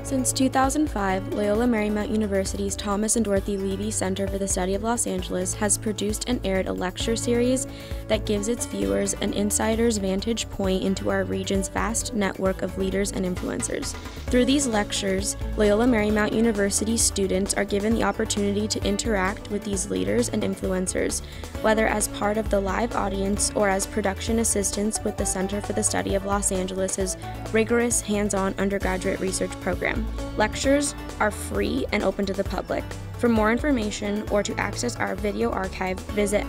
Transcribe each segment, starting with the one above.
Since 2005, Loyola Marymount University's Thomas and Dorothy Levy Center for the Study of Los Angeles has produced and aired a lecture series that gives its viewers an insider's vantage point into our region's vast network of leaders and influencers. Through these lectures, Loyola Marymount University students are given the opportunity to interact with these leaders and influencers, whether as part of the live audience or as production assistants with the Center for the Study of Los Angeles's rigorous hands-on undergraduate research program. Lectures are free and open to the public. For more information or to access our video archive, visit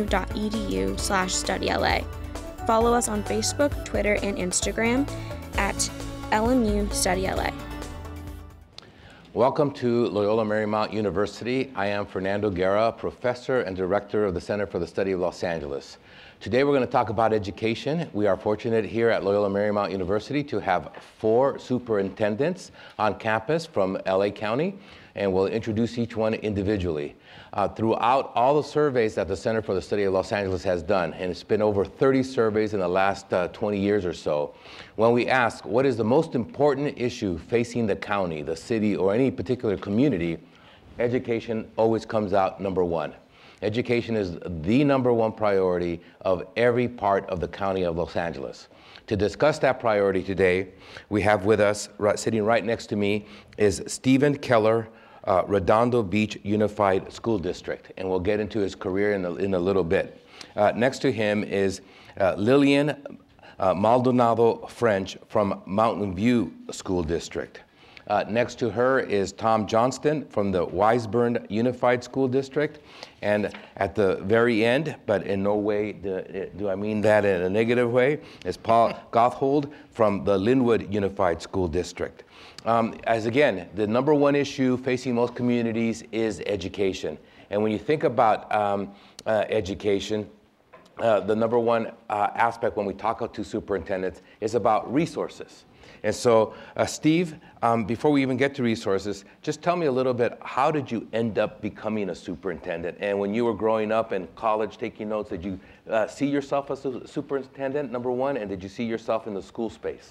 lmu.edu/studyla. Follow us on Facebook, Twitter, and Instagram at LMU Study LA. Welcome to Loyola Marymount University. I am Fernando Guerra, Professor and Director of the Center for the Study of Los Angeles. Today we're going to talk about education. We are fortunate here at Loyola Marymount University to have 4 superintendents on campus from LA County, and we'll introduce each one individually. Throughout all the surveys that the Center for the Study of Los Angeles has done, and it's been over 30 surveys in the last 20 years or so, when we ask what is the most important issue facing the county, the city, or any particular community, education always comes out number 1. Education is the number 1 priority of every part of the county of Los Angeles. To discuss that priority today, we have with us, sitting right next to me, is Stephen Keller, Redondo Beach Unified School District, and we'll get into his career in a little bit. Next to him is Lillian Maldonado French from Mountain View School District. Next to her is Tom Johnstone from the Wiseburn Unified School District. And at the very end, but in no way do I mean that in a negative way, is Paul Gothold from the Lynwood Unified School District. As again, the number 1 issue facing most communities is education. And when you think about education, the number 1 aspect when we talk to superintendents is about resources. And so, Steve, before we even get to resources, just tell me a little bit, how did you end up becoming a superintendent? And when you were growing up in college taking notes, did you see yourself as a superintendent, number 1, and did you see yourself in the school space?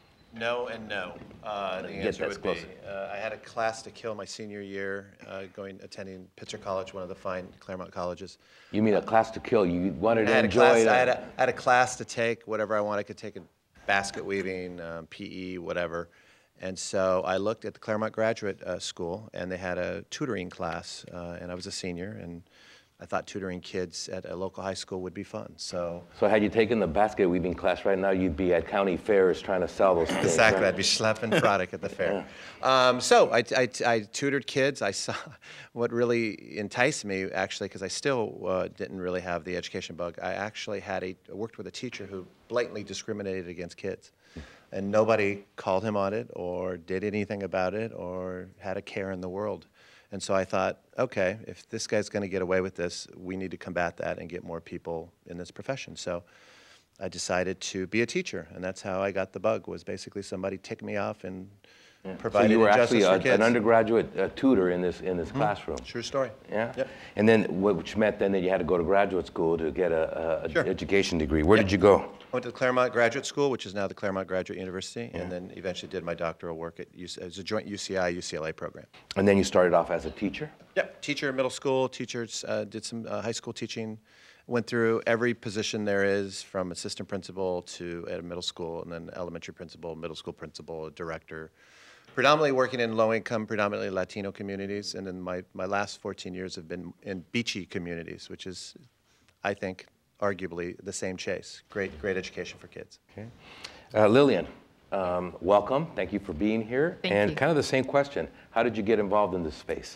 No and no. The answer would be, I had a class to kill my senior year, attending Pitzer College, one of the fine Claremont colleges. You mean a class to kill? You wanted to enjoy it? I had a class to take, whatever I wanted. I could take a basket weaving, PE, whatever. And so I looked at the Claremont Graduate School, and they had a tutoring class, and I was a senior, and I thought tutoring kids at a local high school would be fun. So had you taken the basket weaving class right now, you'd be at county fairs trying to sell those things. Exactly, right? I'd be schlepping product at the fair. Yeah. So I tutored kids. I saw what really enticed me, actually, because I still didn't really have the education bug. I actually worked with a teacher who blatantly discriminated against kids. And nobody called him on it or did anything about it or had a care in the world. And so I thought, okay, if this guy's going to get away with this, we need to combat that and get more people in this profession. So I decided to be a teacher, and that's how I got the bug, was basically somebody ticked me off and provided so you were justice actually for kids. An undergraduate tutor in this classroom. True story. Yeah. Yep. And then, which meant then that you had to go to graduate school to get an Sure. education degree. Where did you go? I went to the Claremont Graduate School, which is now the Claremont Graduate University, and then eventually did my doctoral work at as a joint UCI-UCLA program. And then you started off as a teacher? Yep, teacher, middle school, teachers, did some high school teaching, went through every position there is, from assistant principal to at a middle school, and then elementary principal, middle school principal, director, predominantly working in low-income, predominantly Latino communities, and then my last 14 years have been in beachy communities, which is, I think, arguably the same chase. Great education for kids. Okay. Lillian, welcome. Thank you for being here. Thank you. Kind of the same question. How did you get involved in this space?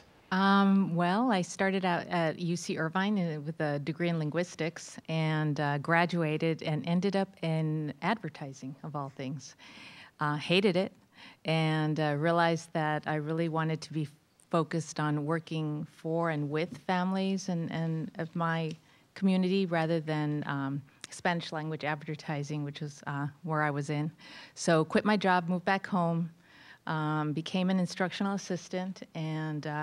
Well, I started out at UC Irvine with a degree in linguistics and graduated and ended up in advertising, of all things. Hated it and realized that I really wanted to be focused on working for and with families and of my community rather than Spanish language advertising, which was where I was in. So quit my job, moved back home, became an instructional assistant, and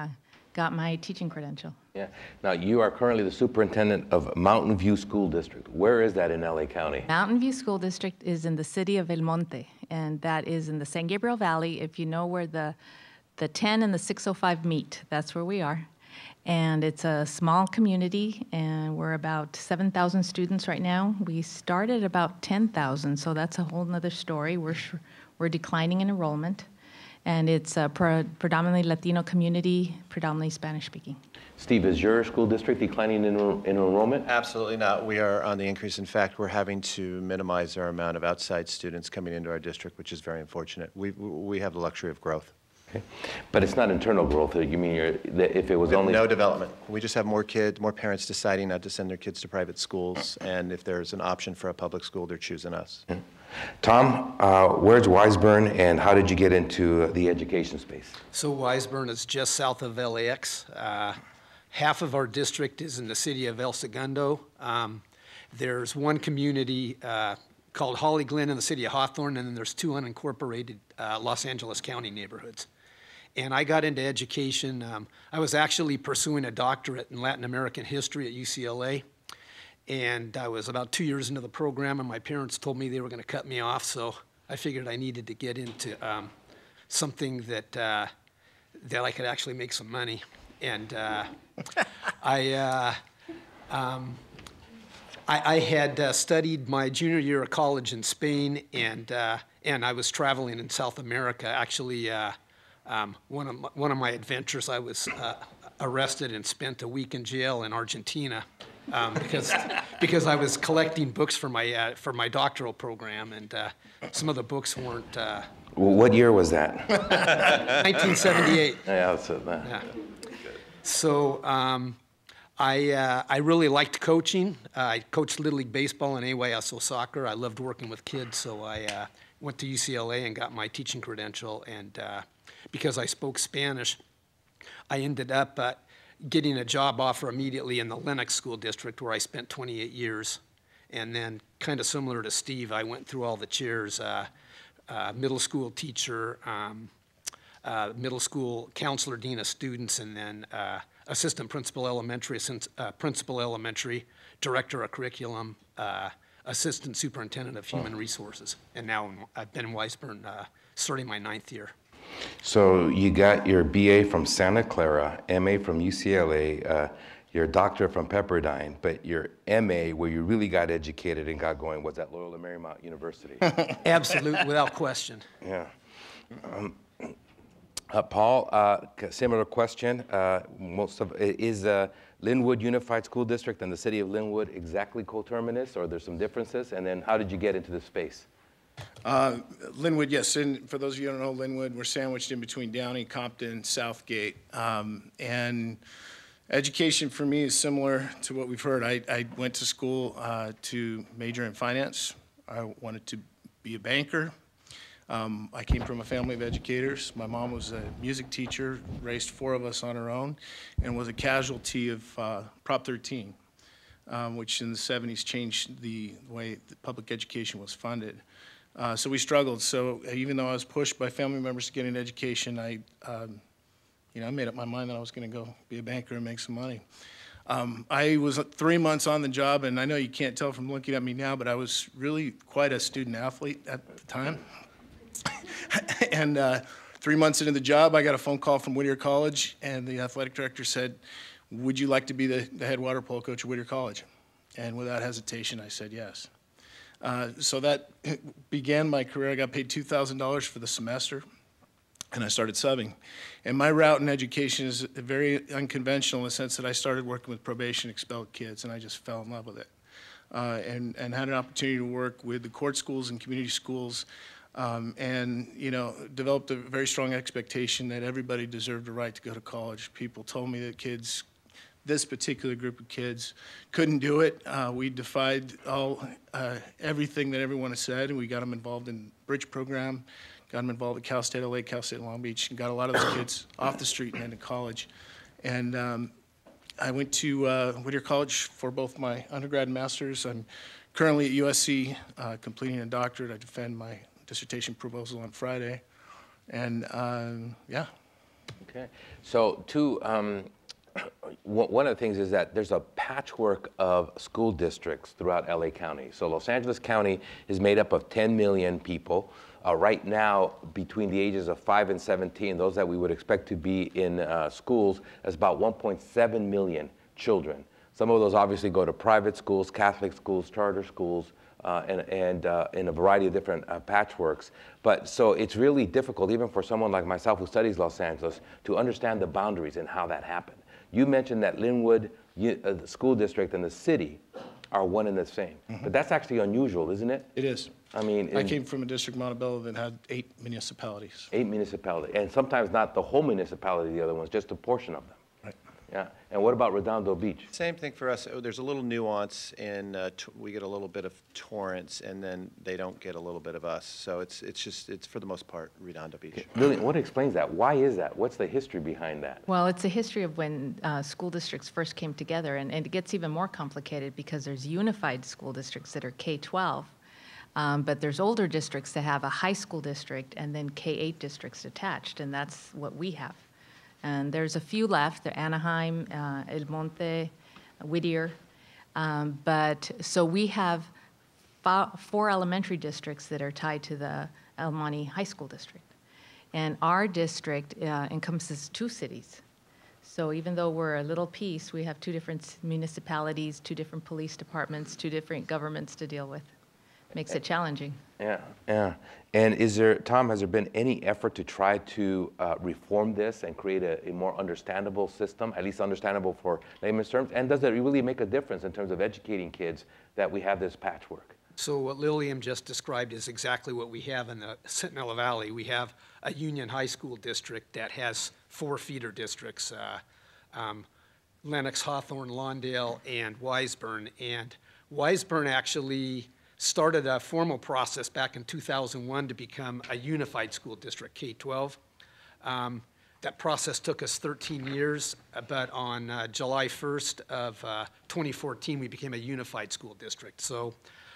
got my teaching credential. Yeah. Now, you are currently the superintendent of Mountain View School District. Where is that in LA County? Mountain View School District is in the city of El Monte, and that is in the San Gabriel Valley. If you know where the 10 and the 605 meet, that's where we are. And it's a small community, and we're about 7,000 students right now. We started about 10,000, so that's a whole nother story. We're declining in enrollment, and it's a predominantly Latino community, predominantly Spanish speaking. Steve, is your school district declining in enrollment? Absolutely not. We are on the increase. In fact, we're having to minimize our amount of outside students coming into our district, which is very unfortunate. We have the luxury of growth. Okay. But it's not internal growth. You mean if it was only... No development. We just have more kids, more parents deciding not to send their kids to private schools, and if there's an option for a public school, they're choosing us. Yeah. Tom, where's Wiseburn, and how did you get into the education space? So Wiseburn is just south of LAX. Half of our district is in the city of El Segundo. There's one community called Holly Glen in the city of Hawthorne, and then there's two unincorporated Los Angeles County neighborhoods. And I got into education. I was actually pursuing a doctorate in Latin American history at UCLA. And I was about 2 years into the program, and my parents told me they were going to cut me off, so I figured I needed to get into something that I could actually make some money. And I had studied my junior year of college in Spain, and I was traveling in South America. Actually, one of my adventures, I was arrested and spent a week in jail in Argentina because I was collecting books for my doctoral program, and some of the books weren't. What year was that? 1978. Yeah, that's it. Yeah. So I really liked coaching. I coached Little League Baseball and AYSO soccer. I loved working with kids, so I went to UCLA and got my teaching credential. And because I spoke Spanish, I ended up getting a job offer immediately in the Lenox School District, where I spent 28 years. And then, kind of similar to Steve, I went through all the chairs, middle school teacher, middle school counselor, dean of students, and then assistant principal elementary, principal elementary, director of curriculum, assistant superintendent of human resources. And now I've been in Wiseburn starting my 9th year. So you got your BA from Santa Clara, MA from UCLA, your doctorate from Pepperdine, but your MA, where you really got educated and got going, was at Loyola Marymount University. Absolutely, without question. Yeah. Paul, similar question. Is Lynwood Unified School District and the city of Lynwood exactly coterminous, or there's some differences? And then how did you get into this space? Lynwood, yes. And for those of you who don't know Lynwood, we're sandwiched in between Downey, Compton, Southgate. And education for me is similar to what we've heard. I went to school to major in finance. I wanted to be a banker. I came from a family of educators. My mom was a music teacher, raised 4 of us on her own, and was a casualty of Prop 13, which in the 70s changed the way that public education was funded. So we struggled. So even though I was pushed by family members to get an education, I made up my mind that I was going to go be a banker and make some money. I was 3 months on the job, and I know you can't tell from looking at me now, but I was really quite a student athlete at the time. And 3 months into the job, I got a phone call from Whittier College, and the athletic director said, "Would you like to be the head water polo coach at Whittier College?" And without hesitation, I said yes. So that began my career. I got paid $2,000 for the semester, and I started subbing. And my route in education is very unconventional in the sense that I started working with probation expelled kids, and I just fell in love with it. And had an opportunity to work with the court schools and community schools, and developed a very strong expectation that everybody deserved a right to go to college. People told me that kids, this particular group of kids, couldn't do it. We defied everything that everyone has said, and we got them involved in the bridge program, got them involved at Cal State LA, Cal State Long Beach, and got a lot of those kids off the street and into college. And I went to Whittier College for both my undergrad and master's. I'm currently at USC completing a doctorate. I defend my dissertation proposal on Friday. And yeah. Okay. So one of the things is that there's a patchwork of school districts throughout LA County. So Los Angeles County is made up of 10 million people. Right now, between the ages of 5 and 17, those that we would expect to be in schools, is about 1.7 million children. Some of those obviously go to private schools, Catholic schools, charter schools, and in a variety of different patchworks. But so it's really difficult, even for someone like myself who studies Los Angeles, to understand the boundaries and how that happened. You mentioned that Lynwood School District and the city are one and the same. But that's actually unusual, isn't it? It is. I mean, I came from a district, Montebello, that had 8 municipalities. 8 municipalities, and sometimes not the whole municipality, the other ones, just a portion of them. Right. Yeah. And what about Redondo Beach? Same thing for us. There's a little nuance in we get a little bit of Torrance, and then they don't get a little bit of us. So it's for the most part Redondo Beach. Lillian, what explains that? Why is that? What's the history behind that? Well, it's a history of when school districts first came together, and it gets even more complicated because there's unified school districts that are K-12, but there's older districts that have a high school district and then K-8 districts attached, and that's what we have. And there's a few left, the Anaheim, El Monte, Whittier. But so we have 4 elementary districts that are tied to the El Monte High School District. And our district encompasses 2 cities. So even though we're a little piece, we have 2 different municipalities, 2 different police departments, 2 different governments to deal with. Makes it challenging. Yeah, yeah. And Tom, has there been any effort to try to reform this and create a more understandable system, at least understandable for layman's terms? And does it really make a difference in terms of educating kids that we have this patchwork? So what Lillian just described is exactly what we have in the Centinela Valley. We have a Union High School District that has 4 feeder districts, Lenox, Hawthorne, Lawndale, and Wiseburn. And Wiseburn actually started a formal process back in 2001 to become a unified school district, K-12. That process took us 13 years, but on July 1st of 2014, we became a unified school district. So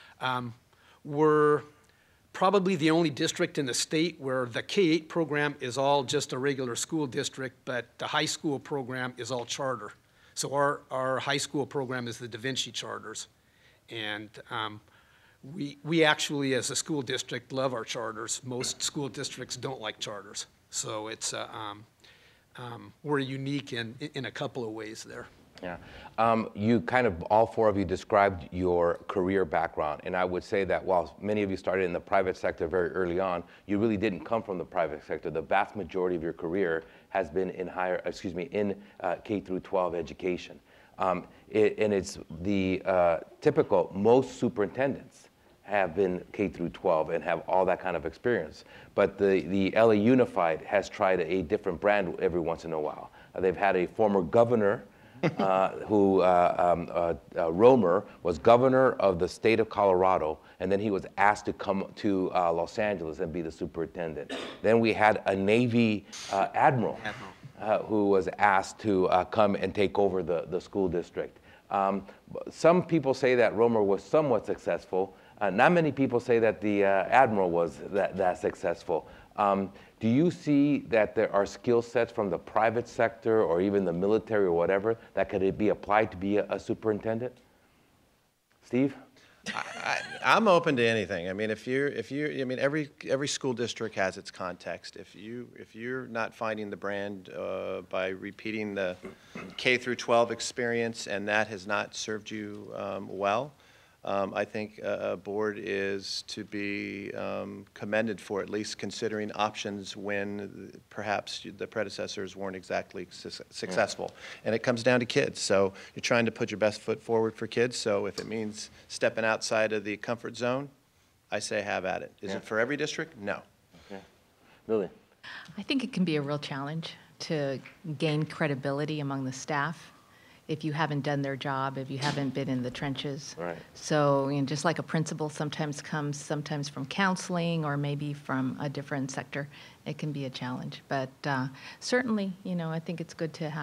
we're probably the only district in the state where the K-8 program is all just a regular school district, but the high school program is all charter. So our high school program is the Da Vinci charters. And we actually, as a school district, love our charters. Most school districts don't like charters. So it's, we're unique in a couple of ways there. Yeah. You kind of, all 4 of you described your career background, and I would say that while many of you started in the private sector very early on, you really didn't come from the private sector. The vast majority of your career has been in K through 12 education. And it's the typical, most superintendents have been K through 12 and have all that kind of experience. But the LA Unified has tried a different brand every once in a while. They've had a former governor Romer was governor of the state of Colorado, and then he was asked to come to Los Angeles and be the superintendent. Then we had a Navy admiral who was asked to come and take over the school district. Some people say that Romer was somewhat successful. Not many people say that the admiral was that successful. Do you see that there are skill sets from the private sector or even the military or whatever that could be applied to be a superintendent? Steve? I'm open to anything. I mean, every school district has its context. If you're not finding the brand by repeating the K through 12 experience and that has not served you well, I think a board is to be commended for at least considering options when perhaps the predecessors weren't exactly successful. And it comes down to kids. So you're trying to put your best foot forward for kids. So if it means stepping outside of the comfort zone, I say have at it. Is it for every district? No. Okay. Lillian? I think it can be a real challenge to gain credibility among the staff if you haven't done their job, if you haven't been in the trenches. Right. So just like a principal sometimes comes from counseling or maybe from a different sector, it can be a challenge. But certainly, I think it's good to have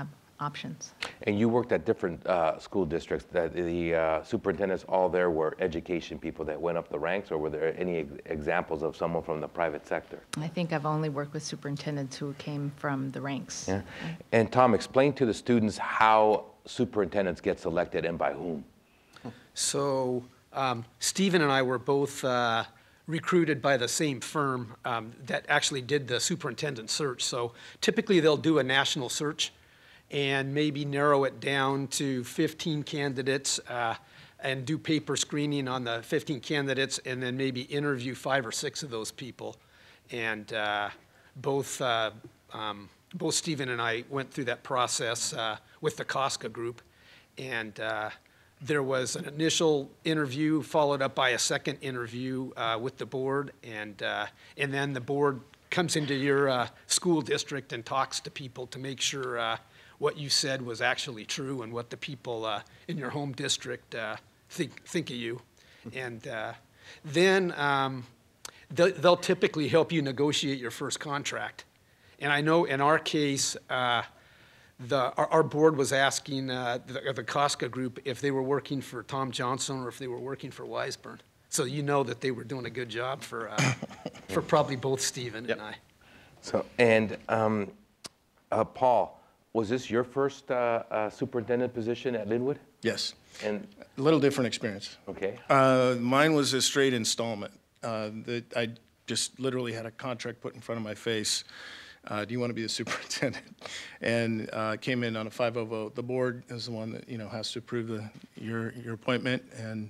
options. And you worked at different school districts. That the superintendents, all there were education people that went up the ranks, or were there any examples of someone from the private sector? I think I've only worked with superintendents who came from the ranks. Yeah. And Tom, explain to the students how superintendents get selected and by whom. So Stephen and I were both recruited by the same firm that actually did the superintendent search. So typically they'll do a national search and maybe narrow it down to 15 candidates and do paper screening on the 15 candidates, and then maybe interview 5 or 6 of those people. And both Stephen and I went through that process with the Costco group, and there was an initial interview followed up by a second interview with the board, and then the board comes into your school district and talks to people to make sure what you said was actually true and what the people in your home district think of you. And then they'll typically help you negotiate your first contract. And I know in our case, our board was asking the Costco group if they were working for Tom Johnstone or if they were working for Wiseburn. So you know that they were doing a good job for probably both Stephen and I. So, and Paul, was this your first superintendent position at Lynwood? Yes. And A little different experience. okay. Mine was a straight installment. That I just literally had a contract put in front of my face. Do you want to be the superintendent? And came in on a 5-0 vote. The board is the one that has to approve your appointment. And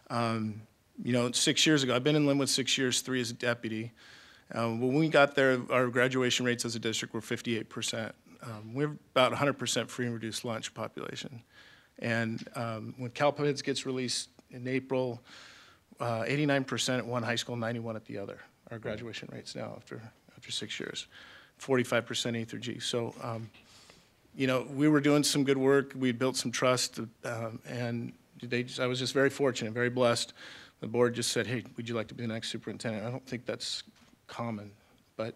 6 years ago, I've been in Lynwood 6 years, 3 as a deputy. When we got there, our graduation rates as a district were 58%. We're about 100% free and reduced lunch population. And when CalPEDS gets released in April, 89% at one high school, 91 at the other. Our graduation rates now after 6 years. 45% A through G. So, we were doing some good work. We built some trust, and I was just very fortunate, very blessed. The board just said, "Hey, would you like to be the next superintendent?" I don't think that's common, but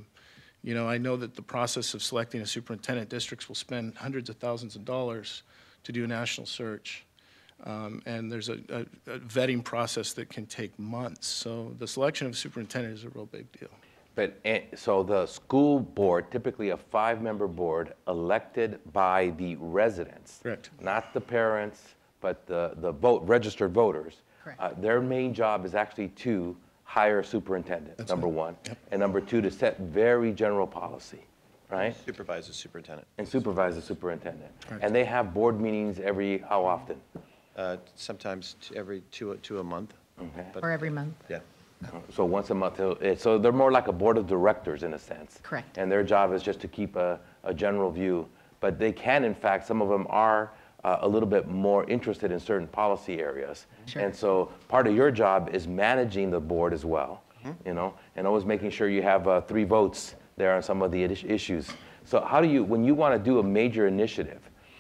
I know that the process of selecting a superintendent, districts will spend hundreds of thousands of dollars to do a national search, and there's a vetting process that can take months. So the selection of a superintendent is a real big deal. But so the school board, typically a 5-member board, elected by the residents. Correct. Not the parents, but the registered voters. Correct. Their main job is actually to hire a superintendent, That's number right. one. Yep. And number 2, to set very general policy, right? Supervise the superintendent. And supervise the superintendent. Correct. And they have board meetings how often? Sometimes every two a month. Okay. But, Or every month. yeah. So once a month, so they're more like a board of directors in a sense. Correct. And their job is just to keep a general view. But they can, in fact, some of them are a little bit more interested in certain policy areas. Sure. And so part of your job is managing the board as well, and always making sure you have 3 votes there on some of the issues. So how do you, when you want to do a major initiative,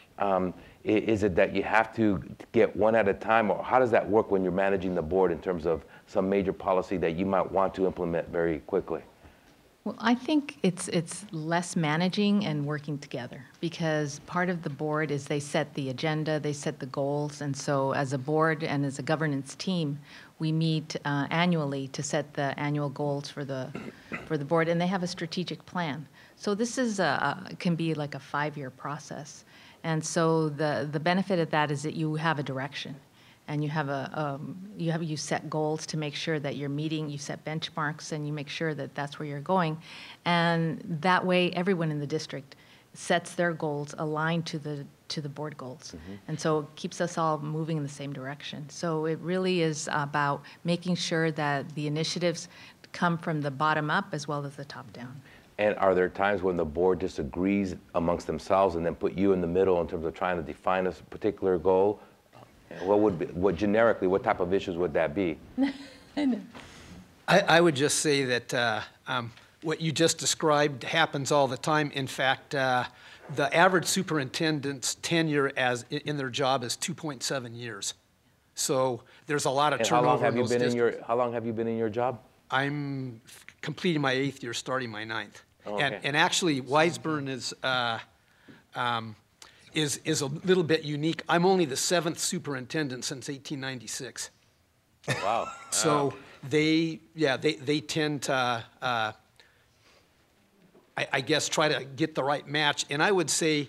is it that you have to get one at a time, or how does that work when you're managing the board in terms of some major policy that you might want to implement very quickly? Well, I think it's less managing and working together, because part of the board is they set the agenda, they set the goals, and so as a board and as a governance team, we meet annually to set the annual goals for the board, and they have a strategic plan. So this is can be like a 5-year process, and so the benefit of that is that you have a direction. And you have you set goals to make sure that you're meeting. You set benchmarks, and you make sure that that's where you're going, and that way everyone in the district sets their goals aligned to the board goals, and so it keeps us all moving in the same direction. So it really is about making sure that the initiatives come from the bottom up as well as the top down. And are there times when the board disagrees amongst themselves and then put you in the middle in terms of trying to define a particular goal? Generically, what type of issues would that be? I would just say that what you just described happens all the time. In fact, the average superintendent's tenure in their job is 2.7 years. So there's a lot of turnover. How long have you been in your job? I'm completing my 8th year, starting my 9th. Oh, okay. And actually, Wiseburn is is a little bit unique. I'm only the 7th superintendent since 1896. Wow. So they tend to, I guess, try to get the right match. And I would say,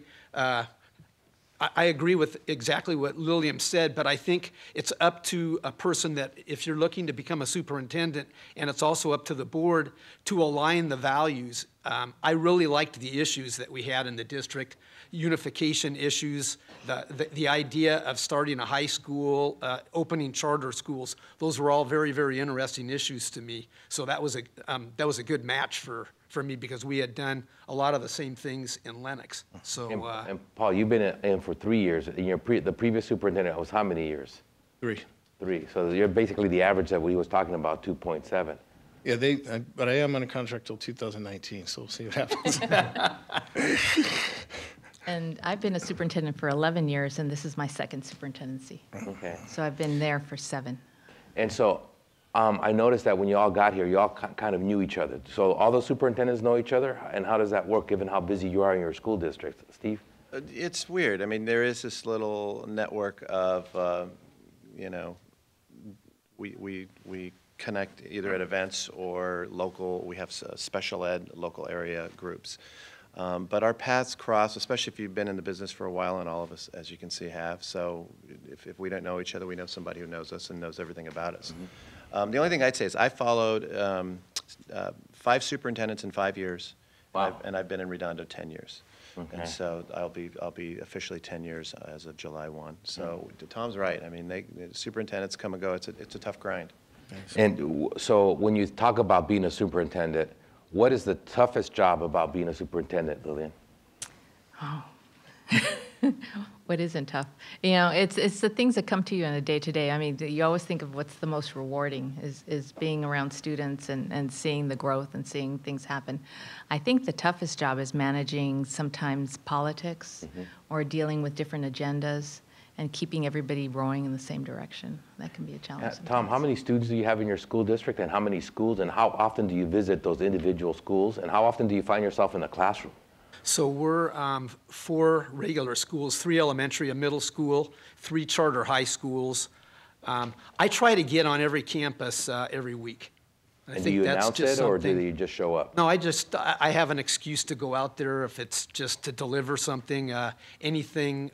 I agree with exactly what Lillian said, but I think it's up to a person that, if you're looking to become a superintendent, and it's also up to the board to align the values. I really liked the issues that we had in the district, unification issues, the idea of starting a high school, opening charter schools. Those were all very, very interesting issues to me. So that was a good match for me, because we had done a lot of the same things in Lenox. So And Paul, you've been in for 3 years. And the previous superintendent was how many years? 3. 3. So you're basically the average that he was talking about, 2.7. Yeah, but I am on a contract till 2019, so we'll see what happens. And I've been a superintendent for 11 years, and this is my 2nd superintendency. Okay. So I've been there for 7. And so I noticed that when you all got here, you all kind of knew each other. So all the superintendents know each other, and how does that work given how busy you are in your school district? Steve? It's weird. I mean, there is this little network of, you know, we connect either at events or local. We have special ed local area groups. But our paths cross, especially if you've been in the business for a while, and all of us, as you can see, have. So if we don't know each other, we know somebody who knows us and knows everything about us. The only thing I'd say is I followed 5 superintendents in 5 years. Wow. And I've been in Redondo 10 years. Okay. And so I'll be officially 10 years as of July 1. So Tom's right. I mean, the superintendents come and go. It's a tough grind. And so when you talk about being a superintendent, what is the toughest job about being a superintendent, Lillian? Oh. What isn't tough? You know, it's the things that come to you on a day-to-day. I mean, you always think of what's the most rewarding is being around students and seeing the growth and seeing things happen. I think the toughest job is managing sometimes politics or dealing with different agendas and keeping everybody rowing in the same direction. That can be a challenge sometimes. Tom, how many students do you have in your school district, and how many schools, and how often do you visit those individual schools, and how often do you find yourself in the classroom? So we're 4 regular schools, 3 elementary, a middle school, 3 charter high schools. I try to get on every campus every week. And do you announce it, or do you just show up? No, I have an excuse to go out there if it's just to deliver something, anything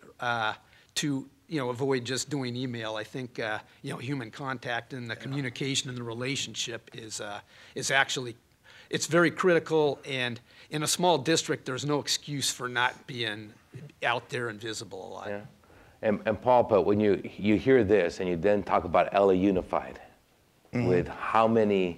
to avoid just doing email. I think human contact and the communication and the relationship is actually, it's very critical, and in a small district, there's no excuse for not being out there and visible a lot. Yeah. And Paul, but when you hear this and you then talk about LA Unified, with how many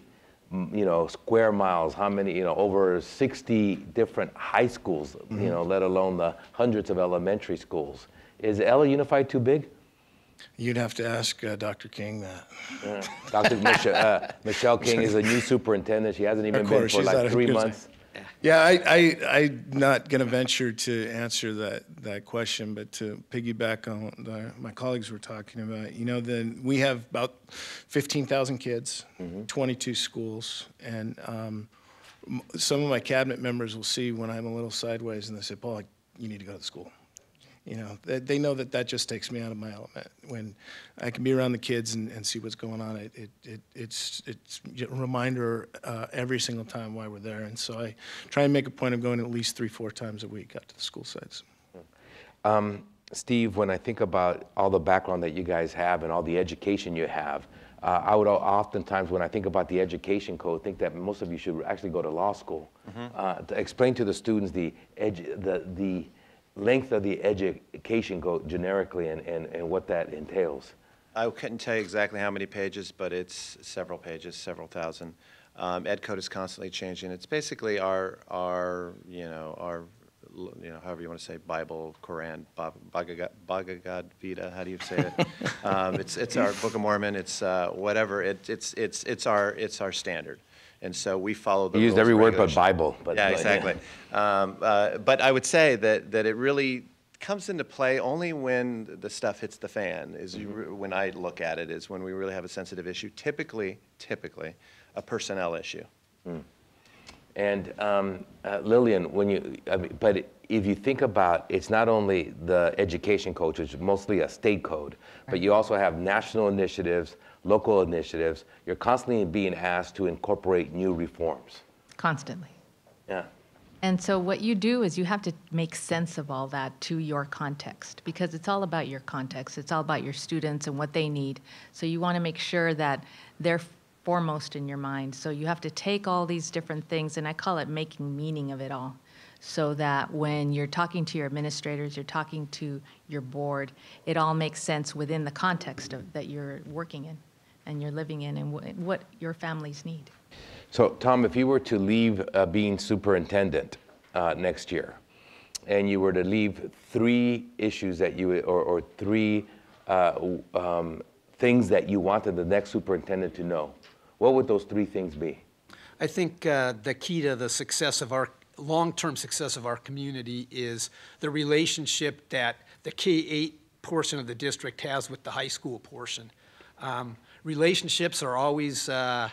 square miles, how many, over 60 different high schools, let alone the hundreds of elementary schools. Is LA Unified too big? You'd have to ask Dr. King that. Yeah. Dr. Michelle King is a new superintendent. She hasn't even been for like 3 months. Yeah, I'm not going to venture to answer that question, but to piggyback on my colleagues were talking about, we have about 15,000 kids, 22 schools, and some of my cabinet members will see when I'm a little sideways, and they say, Paul, you need to go to school. They know that just takes me out of my element. When I can be around the kids and see what's going on, it's a reminder every single time why we're there. And so I try and make a point of going at least 3-4 times a week out to the school sites. Steve, when I think about all the background that you guys have and all the education you have, I would oftentimes, when I think about the education code, think that most of you should actually go to law school. To explain to the students the length of the education code generically and what that entails. I couldn't tell you exactly how many pages, but it's several pages, several thousand. Ed code is constantly changing. It's basically our however you want to say, Bible, Quran, Bhagavad Gita. How do you say it? It's our Book of Mormon. It's whatever. It's our standard. And so we follow the rules. You used every word but Bible. But yeah, exactly. Yeah. But I would say that it really comes into play only when the stuff hits the fan, when I look at it, is when we really have a sensitive issue, typically a personnel issue. And Lillian, but if you think about, it's not only the education code, which is mostly a state code, but you also have national initiatives, local initiatives. You're constantly being asked to incorporate new reforms. Constantly. Yeah. And so what you do is you have to make sense of all that to your context, because it's all about your context. It's all about your students and what they need. So you want to make sure that they're foremost in your mind. So you have to take all these different things, and I call it making meaning of it all, so that when you're talking to your administrators, you're talking to your board, it all makes sense within the context that you're working in and you're living in and what your families need. So, Tom, if you were to leave being superintendent next year, and you were to leave 3 issues that you, or 3 things that you wanted the next superintendent to know, what would those 3 things be? I think the key to the success of our long-term success of our community is the relationship that the K-8 portion of the district has with the high school portion. Relationships are always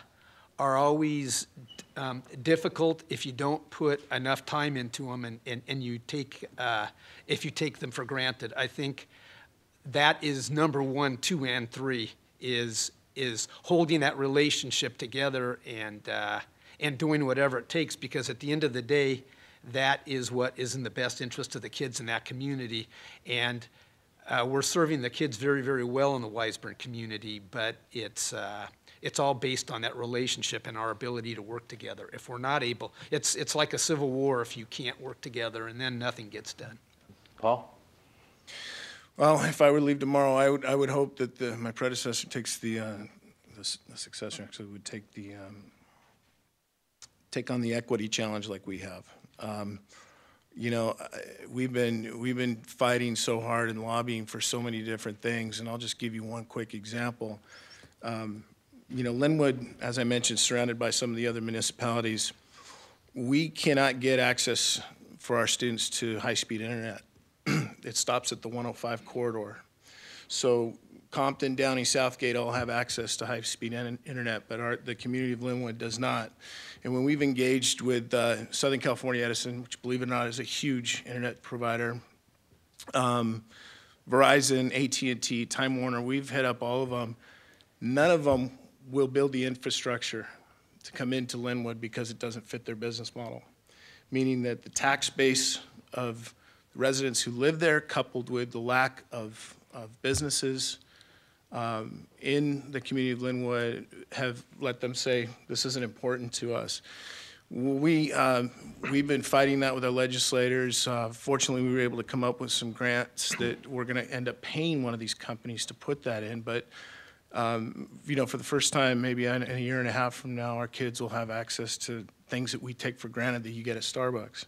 difficult if you don't put enough time into them and you take, if you take them for granted. I think that is number 1, 2, and 3 is holding that relationship together and doing whatever it takes, because at the end of the day, that is what is in the best interest of the kids in that community. And we're serving the kids very, very well in the Wiseburn community, but it's all based on that relationship and our ability to work together. If we're not able, it's like a civil war if you can't work together, and then nothing gets done. Paul? Well, if I were to leave tomorrow, I would hope that my predecessor takes the successor actually would take on the equity challenge like we have. You know, we've been fighting so hard and lobbying for so many different things, and I'll just give you one quick example. You know, Lynwood, as I mentioned, surrounded by some of the other municipalities, we cannot get access for our students to high-speed internet. It stops at the 105 corridor. So Compton, Downey, Southgate all have access to high-speed internet, but the community of Lynwood does not. And when we've engaged with Southern California Edison, which, believe it or not, is a huge internet provider, Verizon, AT&T, Time Warner, we've hit up all of them. None of them will build the infrastructure to come into Lynwood because it doesn't fit their business model, meaning that the tax base of the residents who live there, coupled with the lack of businesses in the community of Lynwood, have let them say, this isn't important to us. We've been fighting that with our legislators. Fortunately, we were able to come up with some grants that we're going to end up paying one of these companies to put that in. But you know, for the first time, maybe in a year and a half from now, our kids will have access to things that we take for granted that you get at Starbucks.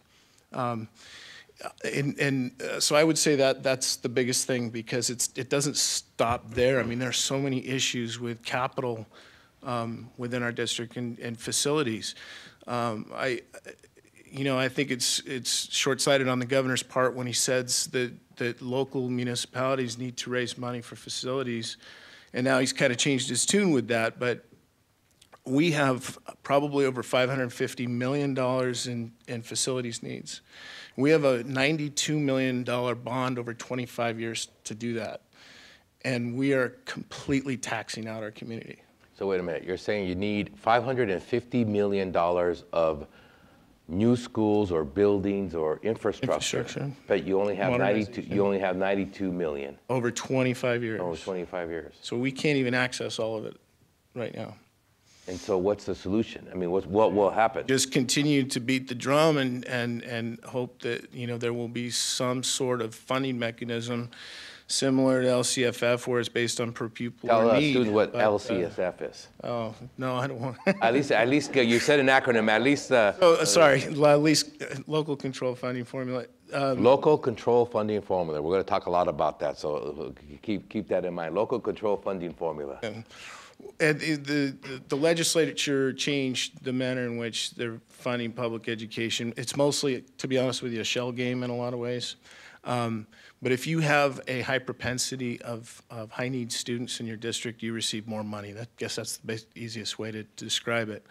So I would say that that's the biggest thing, because it doesn't stop there. I mean, there are so many issues with capital within our district and facilities. I think it's short-sighted on the governor's part when he says that local municipalities need to raise money for facilities, and now he's kind of changed his tune with that. But we have probably over $550 million in facilities needs. We have a $92 million bond over 25 years to do that. And we are completely taxing out our community. So wait a minute, you're saying you need $550 million of new schools or buildings or infrastructure, but you only have 92 million. Over 25 years. Over 25 years. So we can't even access all of it right now. And so what's the solution? I mean, what will happen? Just continue to beat the drum and hope that, you know, there will be some sort of funding mechanism similar to LCFF, where it's based on per pupil Tell or need. Student what LCFF is. Oh, no, I don't want. At least you said an acronym. At least. Sorry, at least local control funding formula. Local control funding formula. We're going to talk a lot about that, so keep that in mind. Local control funding formula. And the legislature changed the manner in which they're funding public education. It's mostly, to be honest with you, a shell game in a lot of ways. But if you have a high propensity of high-need students in your district, you receive more money. I guess that's the easiest way to describe it.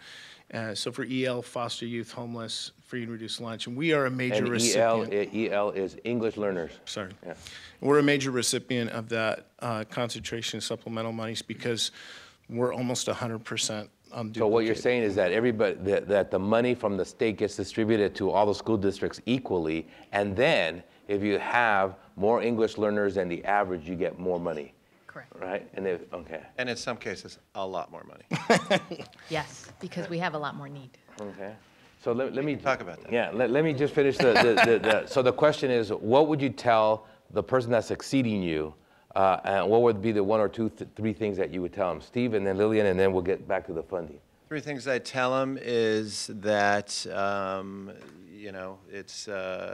So for EL, foster youth, homeless, free and reduced lunch, and we are a major And recipient. EL is English learners. Sorry. Yeah. We're a major recipient of that concentration of supplemental monies because we're almost 100% on So what you're duplicate. saying is that everybody, that the money from the state gets distributed to all the school districts equally, and then if you have more English learners than the average, you get more money, Correct. right? And if, okay, And in some cases, a lot more money. Yes, because we have a lot more need. okay. So let me talk about that. Yeah, let me just finish so the question is, what would you tell the person that's succeeding you, and what would be the one or two, three things that you would tell them? Steve, and then Lillian, and then we'll get back to the funding. Three things I tell them is that, you know, it's,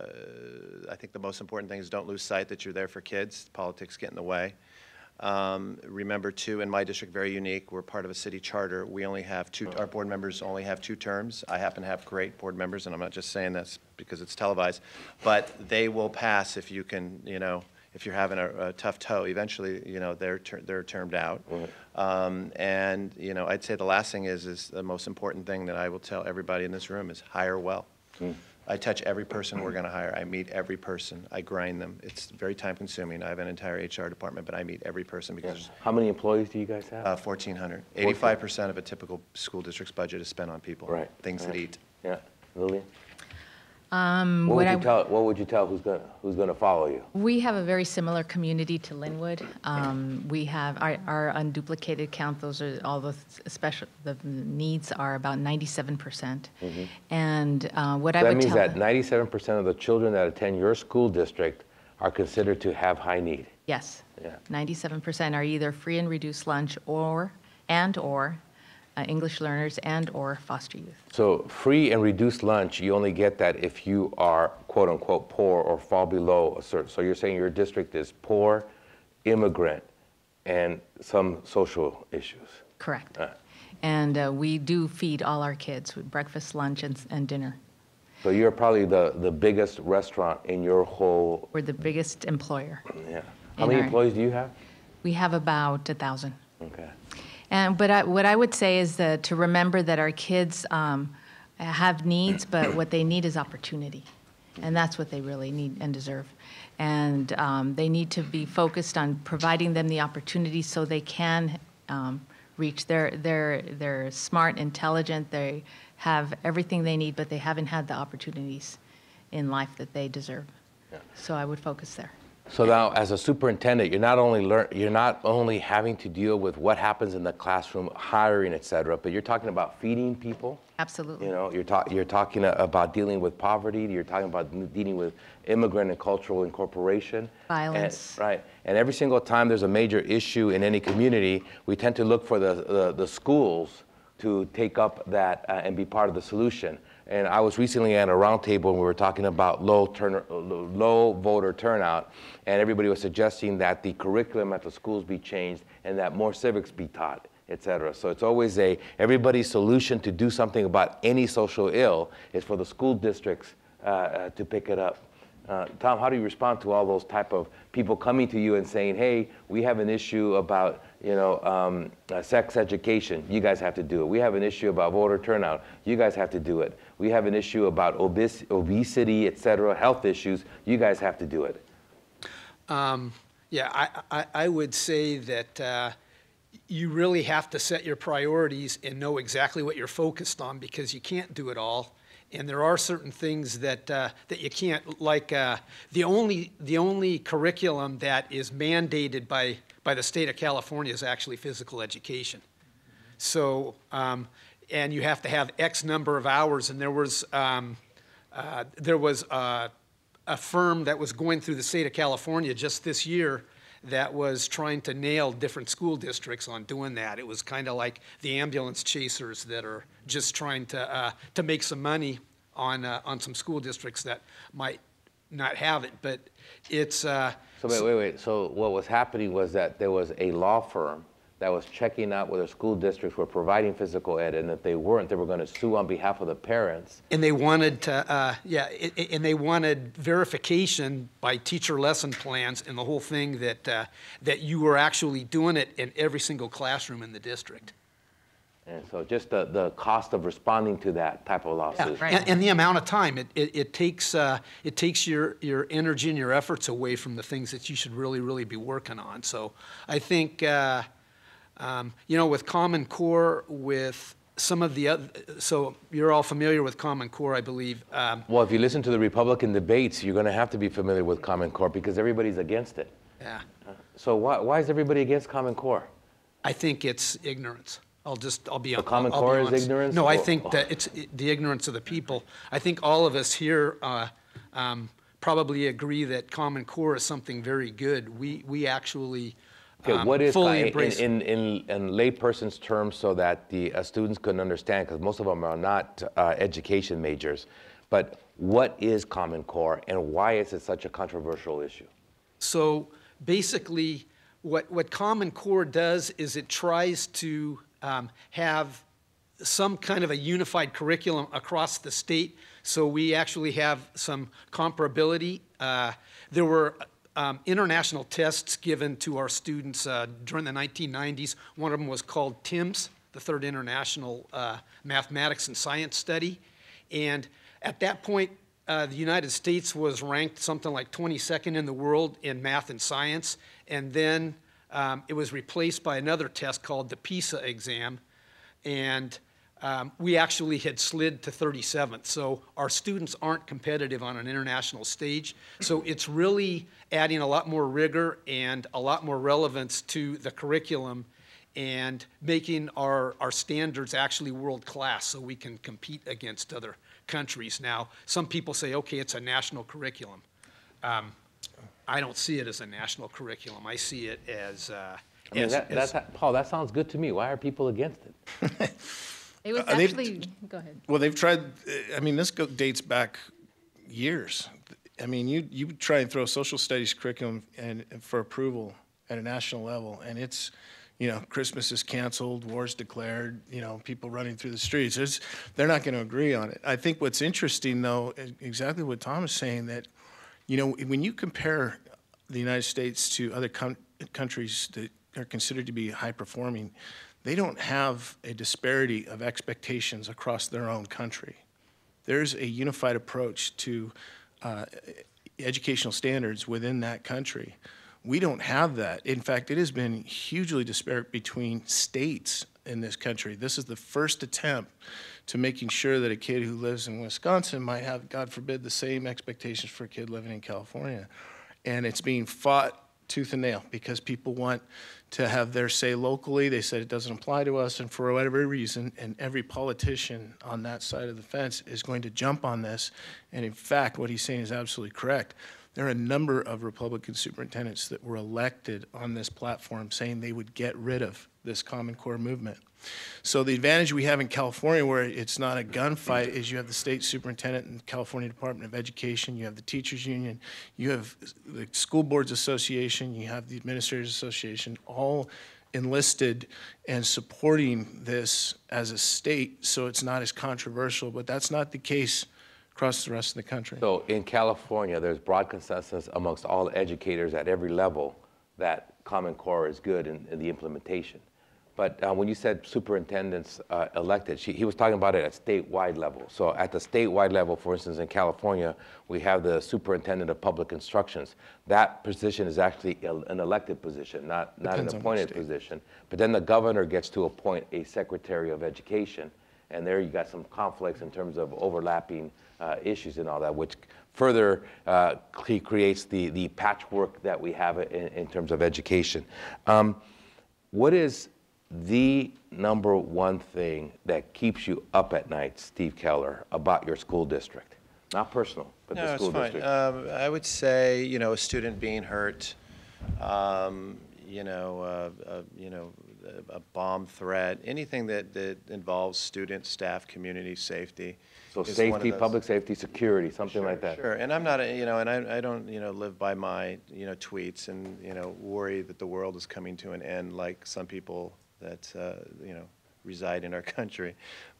I think the most important thing is don't lose sight that you're there for kids. Politics get in the way. Remember, too, in my district, very unique, we're part of a city charter. We only have our board members only have 2 terms. I happen to have great board members, and I'm not just saying this because it's televised, but they will pass if you can, you know, if you're having a tough toe, eventually, you know, they're termed out. And, you know, I'd say the last thing is the most important thing that I will tell everybody in this room is hire well. I touch every person we're going to hire. I meet every person. I grind them. It's very time consuming. I have an entire HR department, but I meet every person because How many employees do you guys have? 1,400. 85% of a typical school district's budget is spent on people. Right. Things that eat. Yeah, Lillian? What What would you tell who's gonna follow you? We have a very similar community to Lynwood. We have our unduplicated count. Those are all the the needs are about 97%. And what I That would means tell that 97% of the children that attend your school district are considered to have high need. yes, Yeah. 97% are either free and reduced lunch or English learners and or foster youth. So free and reduced lunch, you only get that if you are quote unquote poor or fall below a certain. So you're saying your district is poor, immigrant, and some social issues. Correct. And we do feed all our kids with breakfast, lunch, and dinner. So you're probably the biggest restaurant in your whole. We're the biggest employer. Yeah. How many employees do you have? We have about 1,000. Okay. But what I would say is that to remember that our kids have needs, but what they need is opportunity. And that's what they really need and deserve. And they need to be focused on providing them the opportunity so they can reach. They're smart, intelligent, they have everything they need, but they haven't had the opportunities in life that they deserve. Yeah. So I would focus there. So now, as a superintendent, you're not only having to deal with what happens in the classroom, hiring, et cetera, but you're talking about feeding people. Absolutely. You know, you're talking about dealing with poverty. You're talking about dealing with immigrant and cultural incorporation. Violence. Right. And every single time there's a major issue in any community, we tend to look for the schools to take up that and be part of the solution. And I was recently at a roundtable and we were talking about low voter turnout, and everybody was suggesting that the curriculum at the schools be changed and that more civics be taught, et cetera. So it's always everybody's solution to do something about any social ill is for the school districts to pick it up. Tom, how do you respond to all those type of people coming to you and saying, hey, we have an issue about sex education, you guys have to do it. We have an issue about voter turnout, you guys have to do it. We have an issue about obesity, et cetera, health issues, you guys have to do it. Yeah, I would say that you really have to set your priorities and know exactly what you're focused on because you can't do it all. And there are certain things that you can't, like the only curriculum that is mandated by the state of California is actually physical education. So, and you have to have X number of hours. And there was a firm that was going through the state of California just this year that was trying to nail different school districts on doing that. It was kind of like the ambulance chasers that are just trying to make some money on some school districts that might not have it. But it's So wait. So what was happening was that there was a law firm that was checking out whether school districts were providing physical ed, and if they weren't, they were going to sue on behalf of the parents. And they wanted to, and they wanted verification by teacher lesson plans and the whole thing that you were actually doing it in every single classroom in the district. And so just the cost of responding to that type of lawsuit. Yeah, and the amount of time it takes your energy and your efforts away from the things that you should really be working on. So I think with Common Core, with some of the other, so you're all familiar with Common Core, I believe. Well, if you listen to the Republican debates, you're going to have to be familiar with Common Core because everybody's against it. Yeah. So why is everybody against Common Core? I think it's ignorance. I'll be honest. Common Core is ignorance? No, I think that it's the ignorance of the people. I think all of us here probably agree that Common Core is something very good. We actually what is fully embrace in layperson's terms so that the students can understand, because most of them are not education majors, but what is Common Core and why is it such a controversial issue? So basically, what Common Core does is it tries to have some kind of a unified curriculum across the state, so we actually have some comparability. There were international tests given to our students during the 1990s. One of them was called TIMSS, the Third International Mathematics and Science Study. And at that point, the United States was ranked something like 22nd in the world in math and science. And then it was replaced by another test called the PISA exam. And we actually had slid to 37th. So our students aren't competitive on an international stage. So it's really adding a lot more rigor and a lot more relevance to the curriculum and making our standards actually world class so we can compete against other countries. Now, some people say, okay, it's a national curriculum. I don't see it as a national curriculum. I see it as Paul, that sounds good to me. Why are people against it? It was actually, go ahead. Well, they've tried, I mean, this dates back years. I mean, you try and throw social studies curriculum and for approval at a national level, and it's, Christmas is canceled, war's declared, people running through the streets. They're not going to agree on it. I think what's interesting, though, exactly what Tom is saying, that, when you compare the United States to other countries that are considered to be high-performing, they don't have a disparity of expectations across their own country. There's a unified approach to educational standards within that country. We don't have that. In fact, it has been hugely disparate between states in this country. This is the first attempt to making sure that a kid who lives in Wisconsin might have, God forbid, the same expectations for a kid living in California. And it's being fought tooth and nail because people want to have their say locally. They said it doesn't apply to us, and for whatever reason, and every politician on that side of the fence is going to jump on this. And in fact, what he's saying is absolutely correct. There are a number of Republican superintendents that were elected on this platform saying they would get rid of this Common Core movement. So the advantage we have in California, where it's not a gunfight, is you have the state superintendent and California Department of Education, you have the teachers union, you have the school boards association, you have the administrators association, all enlisted and supporting this as a state, so it's not as controversial. But that's not the case across the rest of the country. So in California, there's broad consensus amongst all educators at every level that Common Core is good in the implementation. But when you said superintendents elected, he was talking about it at statewide level. So at the statewide level, for instance, in California, we have the superintendent of public instructions. That position is actually an elected position, not an appointed position. But then the governor gets to appoint a secretary of education. And there you got some conflicts in terms of overlapping issues and all that, which further creates the patchwork that we have in terms of education. What is the number one thing that keeps you up at night, Steve Keller, about your school district? Not personal, but the school district. I would say, a student being hurt, a bomb threat, anything that involves student, staff, community safety. So safety, public safety, security, something like that. Sure, and I'm not, and I don't, live by my, tweets and, worry that the world is coming to an end like some people that, reside in our country.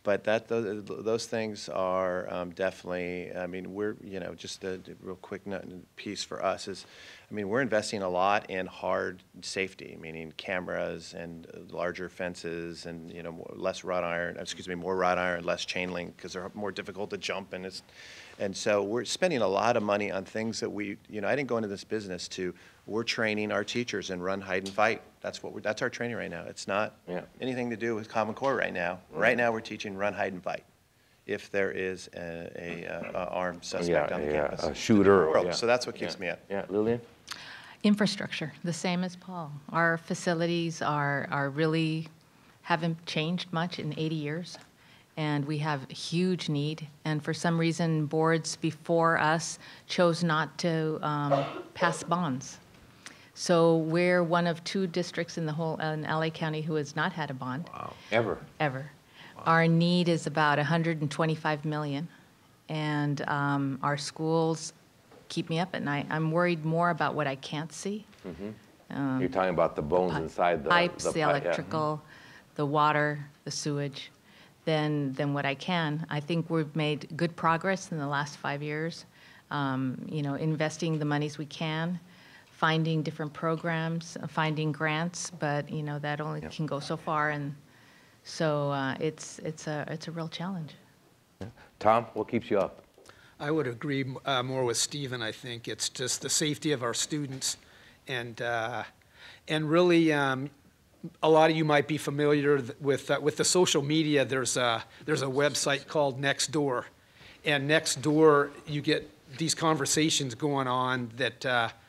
But those things are definitely, I mean, we're, you know, just the real quick piece for us is, I mean, we're investing a lot in hard safety, meaning cameras and larger fences and, you know, more wrought iron, less chain link because they're more difficult to jump, and so we're spending a lot of money on things that we, you know, I didn't go into this business we're training our teachers in run, hide, and fight. That's our training right now. It's not anything to do with Common Core right now. Right now we're teaching run, hide, and fight. If there is a armed suspect on the campus. A shooter. So that's what keeps me up. Yeah, Lillian? Infrastructure, the same as Paul. Our facilities are really haven't changed much in 80 years. And we have a huge need. And for some reason, boards before us chose not to pass bonds. So we're one of 2 districts in the whole in LA County who has not had a bond. Wow. Ever? Ever. Wow. Our need is about $125 million. And our schools keep me up at night. I'm worried more about what I can't see. Mm-hmm. You're talking about the bones inside the pipes, the pipe, electrical, the water, the sewage. Than what I can. I think we've made good progress in the last 5 years, you know, investing the monies we can, finding different programs, finding grants, but, you know, that only can go so far, and so it's a real challenge. Tom, what keeps you up? I would agree more with Stephen. I think it's just the safety of our students, and really, a lot of you might be familiar with the social media. There's a website called Nextdoor, and Nextdoor you get these conversations going on that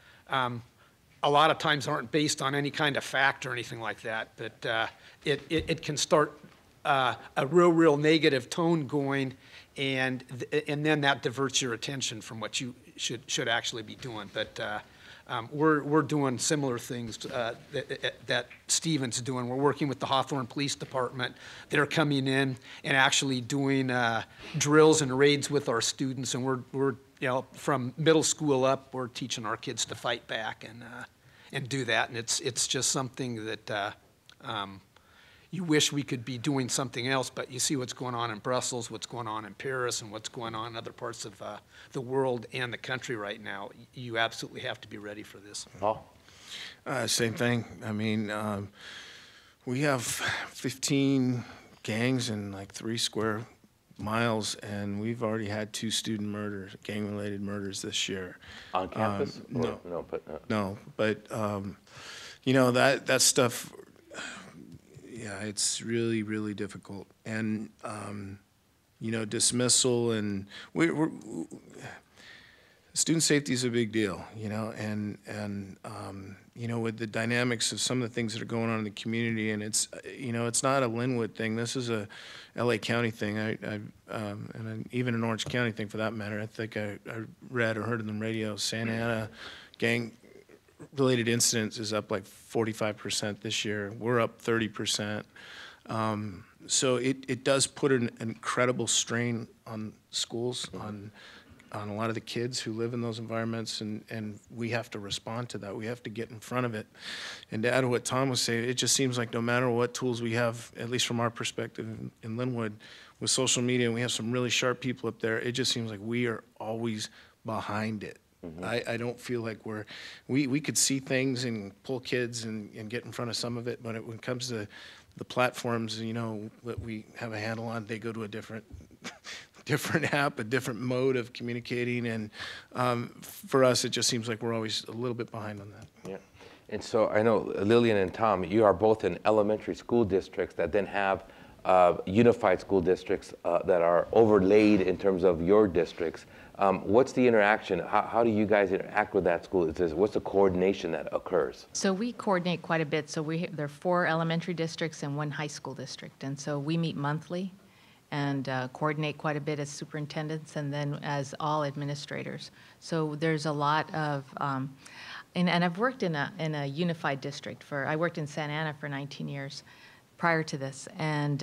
a lot of times aren't based on any kind of fact or anything like that. But it can start a real negative tone going, and then that diverts your attention from what you should actually be doing. But we're doing similar things that Stephen's doing. We're working with the Hawthorne Police Department. They're coming in and actually doing drills and raids with our students, and we're you know, from middle school up, we're teaching our kids to fight back and do that. And it's just something that you wish we could be doing something else, but you see what's going on in Brussels, what's going on in Paris, and what's going on in other parts of the world and the country right now. You absolutely have to be ready for this. Paul? Same thing. I mean, we have 15 gangs in like 3 square miles, and we've already had 2 student murders, gang-related murders this year. On campus? No, but you know, that stuff. Yeah, it's really difficult, and you know, dismissal, and we're student safety is a big deal, you know, and you know, with the dynamics of some of the things that are going on in the community, and it's, you know, it's not a Lynwood thing. This is a LA County thing, and even an Orange County thing for that matter. I think I read or heard on the radio, Santa Ana gang-related incidents is up like 45% this year. We're up 30%. So it does put an incredible strain on schools, on a lot of the kids who live in those environments, and we have to respond to that. We have to get in front of it. And to add to what Tom was saying, it just seems like no matter what tools we have, at least from our perspective in Lynwood, with social media, and we have some really sharp people up there, it just seems like we are always behind it. Mm-hmm. I don't feel like we could see things and pull kids and get in front of some of it, but when it comes to the platforms, you know, that we have a handle on, they go to a different app, a different mode of communicating, and for us, it just seems like we're always a little bit behind on that. Yeah, and so I know Lillian and Tom, you are both in elementary school districts that then have unified school districts that are overlaid in terms of your districts. What's the interaction? How do you guys interact with that school? What's the coordination that occurs? So we coordinate quite a bit. So there are 4 elementary districts and 1 high school district. And so we meet monthly and coordinate quite a bit as superintendents and then as all administrators. So there's a lot of, and I've worked in a unified district I worked in Santa Ana for 19 years prior to this. And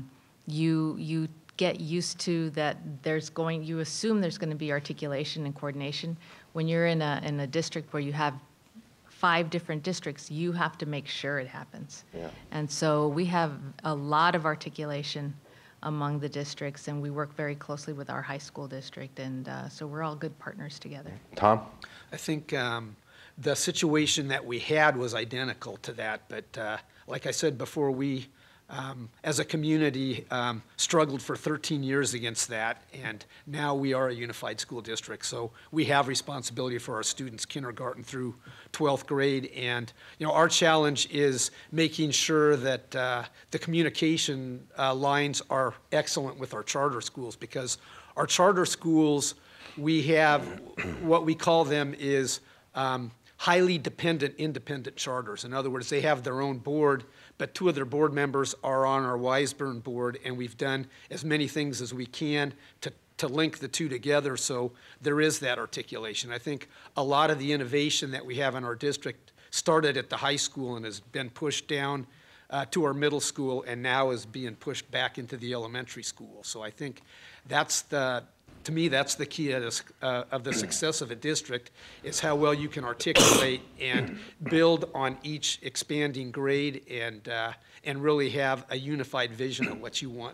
you get used to that you assume there's going to be articulation and coordination. When you're in a district where you have 5 different districts, you have to make sure it happens. Yeah. And so we have a lot of articulation, among the districts, and we work very closely with our high school district, and so we're all good partners together. Tom? I think the situation that we had was identical to that, but like I said before, we, as a community, struggled for 13 years against that, and now we are a unified school district. So we have responsibility for our students, kindergarten through 12th grade, and our challenge is making sure that the communication lines are excellent with our charter schools, because our charter schools, we have what we call them is highly dependent, independent charters. In other words, they have their own board, but 2 of their board members are on our Wiseburn board, and we've done as many things as we can to link the 2 together, so there is that articulation. I think a lot of the innovation that we have in our district started at the high school and has been pushed down to our middle school, and now is being pushed back into the elementary school. So I think that's to me, that's the key of the success of a district, is how well you can articulate and build on each expanding grade, and really have a unified vision of what you want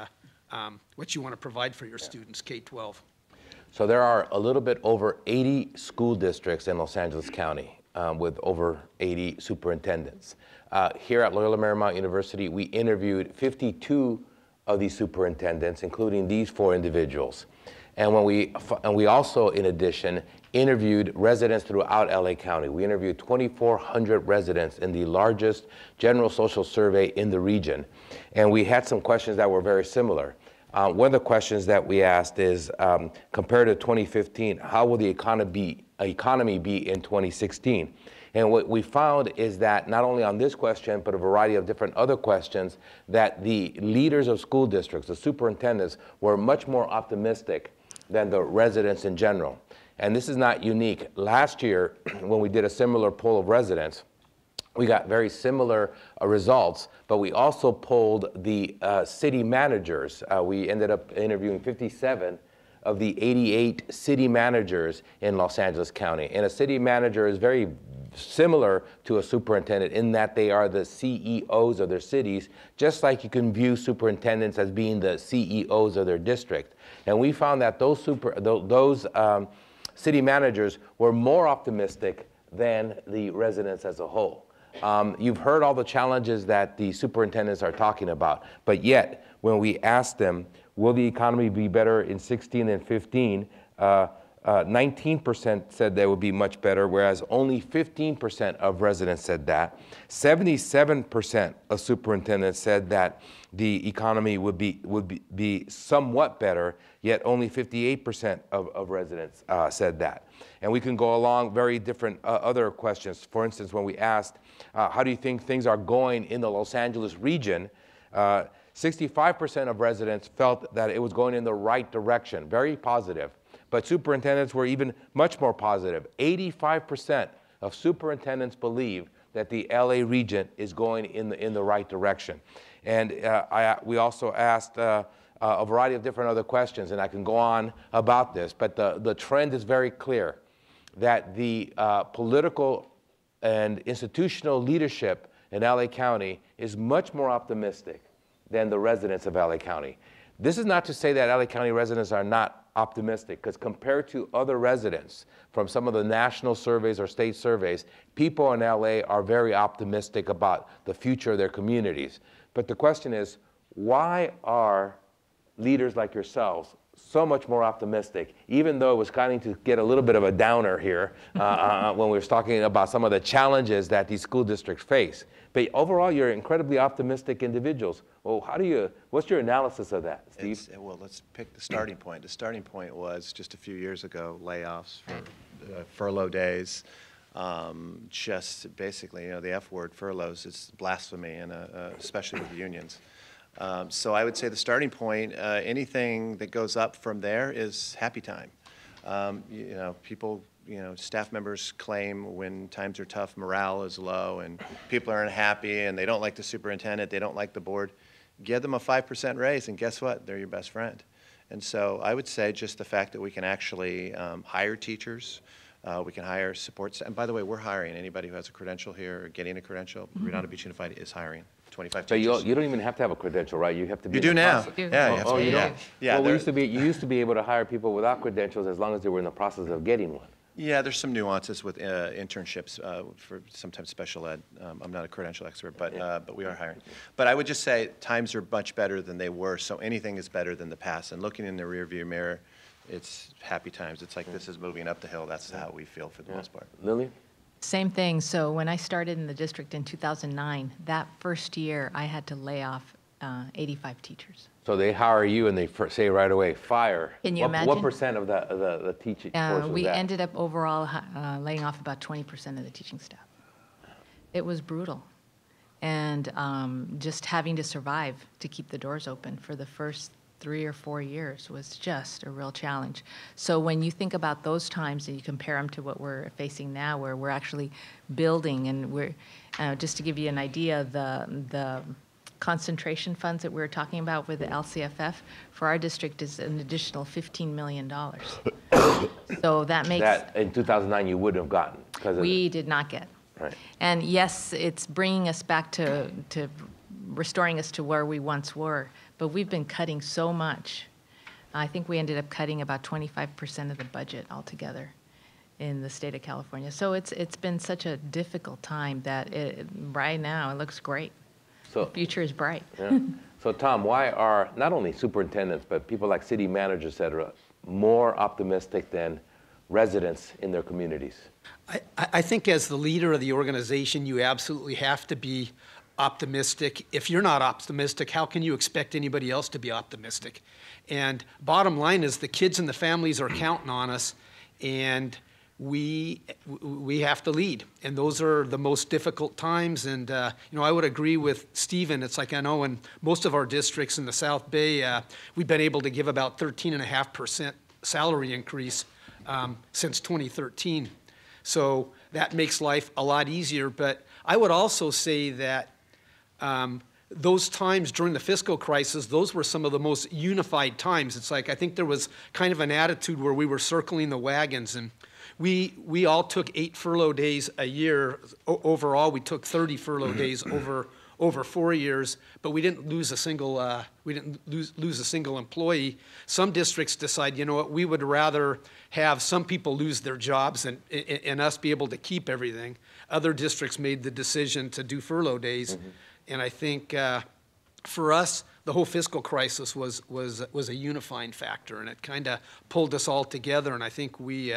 to provide for your students, K-12. So there are a little bit over 80 school districts in Los Angeles County with over 80 superintendents. Here at Loyola Marymount University, we interviewed 52 of these superintendents, including these 4 individuals. And we also, in addition, interviewed residents throughout LA County. We interviewed 2,400 residents in the largest general social survey in the region. And we had some questions that were very similar. One of the questions that we asked is, compared to 2015, how will the economy be in 2016? And what we found is that not only on this question, but a variety of different other questions, that the leaders of school districts, the superintendents, were much more optimistic than the residents in general. And this is not unique. Last year, when we did a similar poll of residents, we got very similar results, but we also polled the city managers. We ended up interviewing 57 of the 88 city managers in Los Angeles County. And a city manager is very similar to a superintendent in that they are the CEOs of their cities, just like you can view superintendents as being the CEOs of their district. And we found that those city managers were more optimistic than the residents as a whole. You've heard all the challenges that the superintendents are talking about, but yet when we asked them, will the economy be better in 16 and 15, 19% said they would be much better, whereas only 15% of residents said that. 77% of superintendents said that the economy would be somewhat better, yet only 58% of residents said that. And we can go along very different other questions. For instance, when we asked, how do you think things are going in the Los Angeles region? 65% of residents felt that it was going in the right direction, very positive. But superintendents were even much more positive. 85% of superintendents believe that the LA region is going in the right direction. And we also asked a variety of different other questions, and I can go on about this, but the trend is very clear that the political and institutional leadership in LA County is much more optimistic than the residents of LA County. This is not to say that LA County residents are not optimistic, because compared to other residents from some of the national surveys or state surveys, people in LA are very optimistic about the future of their communities. But the question is, why are leaders like yourselves so much more optimistic, even though it was kind of to get a little bit of a downer here when we were talking about some of the challenges that these school districts face? But overall, you're incredibly optimistic individuals. Well, what's your analysis of that, Steve? Well, let's pick the starting point. The starting point was just a few years ago, layoffs, furlough days, just basically, the F word, furloughs, it's blasphemy, and especially with the unions. So I would say the starting point, anything that goes up from there is happy time. People, staff members claim when times are tough, morale is low, and people are unhappy, and they don't like the superintendent, they don't like the board. Give them a 5% raise, and guess what? They're your best friend. And so I would say just the fact that we can actually hire teachers, we can hire support staff. And by the way, we're hiring anybody who has a credential here or getting a credential. Redondo Beach Unified is hiring 25 So teachers. you don't even have to have a credential, right? You have to be You do in the now. process. Yeah, you have to be. you Yeah. don't? Yeah, Well, there- you used to be able to hire people without credentials as long as they were in the process of getting one. Yeah, there's some nuances with internships for sometimes special ed. I'm not a credential expert, but we are hiring. But I would just say times are much better than they were, so anything is better than the past. And looking in the rearview mirror, it's happy times. It's like this is moving up the hill. That's how we feel for the most part. Lillian? Same thing. So when I started in the district in 2009, that first year I had to lay off 85 teachers. So they hire you and they say right away, fire. Can you What imagine? percent of the teaching force was We that? ended up overall laying off about 20% of the teaching staff. It was brutal. And just having to survive to keep the doors open for the first 3 or 4 years was just a real challenge. So when you think about those times and you compare them to what we're facing now, where we're actually building, and we're, just to give you an idea, the concentration funds that we were talking about with the LCFF for our district is an additional $15 million. So that makes... That in 2009 you wouldn't have gotten because of We did not get. Right. And yes, it's bringing us back to restoring us to where we once were, but we've been cutting so much. I think we ended up cutting about 25% of the budget altogether in the state of California. So it's been such a difficult time that right now it looks great. So, The future is bright. yeah. So Tom, why are not only superintendents, but people like city managers, et cetera, more optimistic than residents in their communities? I think as the leader of the organization, you absolutely have to be optimistic. If you're not optimistic, how can you expect anybody else to be optimistic? And bottom line is the kids and the families are counting on us, and we have to lead. And those are the most difficult times. And I would agree with Stephen. It's like, I know in most of our districts in the South Bay, we've been able to give about 13.5% salary increase since 2013. So that makes life a lot easier. But I would also say that those times during the fiscal crisis, those were some of the most unified times. It's like, I think there was kind of an attitude where we were circling the wagons, and we all took 8 furlough days a year. Overall, we took 30 furlough days over 4 years, but we didn't lose a single lose a single employee. Some districts decide, you know what, we would rather have some people lose their jobs and us be able to keep everything. Other districts made the decision to do furlough days, and I think for us, the whole fiscal crisis was a unifying factor, and it kind of pulled us all together. And I think we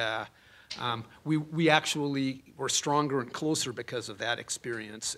actually were stronger and closer because of that experience.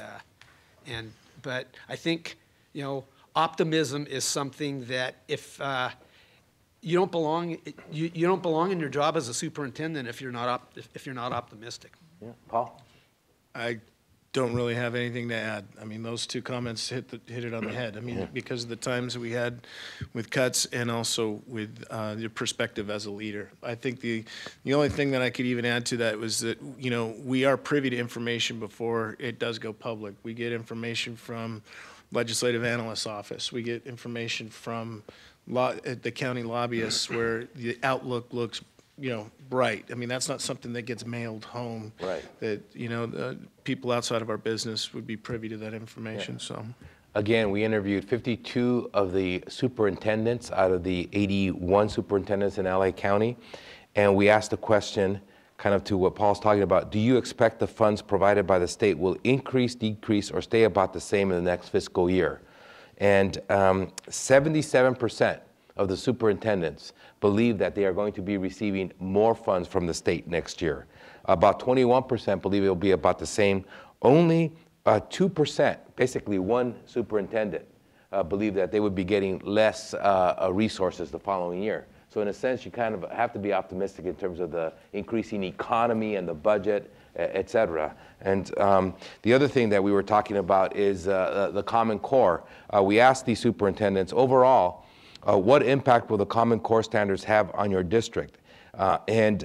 But I think, optimism is something that if you don't belong, you don't belong in your job as a superintendent if you're not optimistic. Yeah, Paul? I don't really have anything to add. I mean, those two comments hit it on the head. I mean, because of the times we had with cuts and also with your perspective as a leader. I think the only thing that I could even add to that was that, we are privy to information before it does go public. We get information from Legislative Analyst's Office. We get information from the county lobbyists where the outlook looks bright. I mean, that's not something that gets mailed home. Right. That, the people outside of our business would be privy to that information, so. Again, we interviewed 52 of the superintendents out of the 81 superintendents in LA County, and we asked the question, kind of to what Paul's talking about, do you expect the funds provided by the state will increase, decrease, or stay about the same in the next fiscal year? And 77% of the superintendents believe that they are going to be receiving more funds from the state next year. About 21% believe it will be about the same. Only 2%, basically one superintendent, believe that they would be getting less resources the following year. So in a sense, you kind of have to be optimistic in terms of the increasing economy and the budget, et cetera. And the other thing that we were talking about is the Common Core. We asked these superintendents overall, what impact will the Common Core standards have on your district? And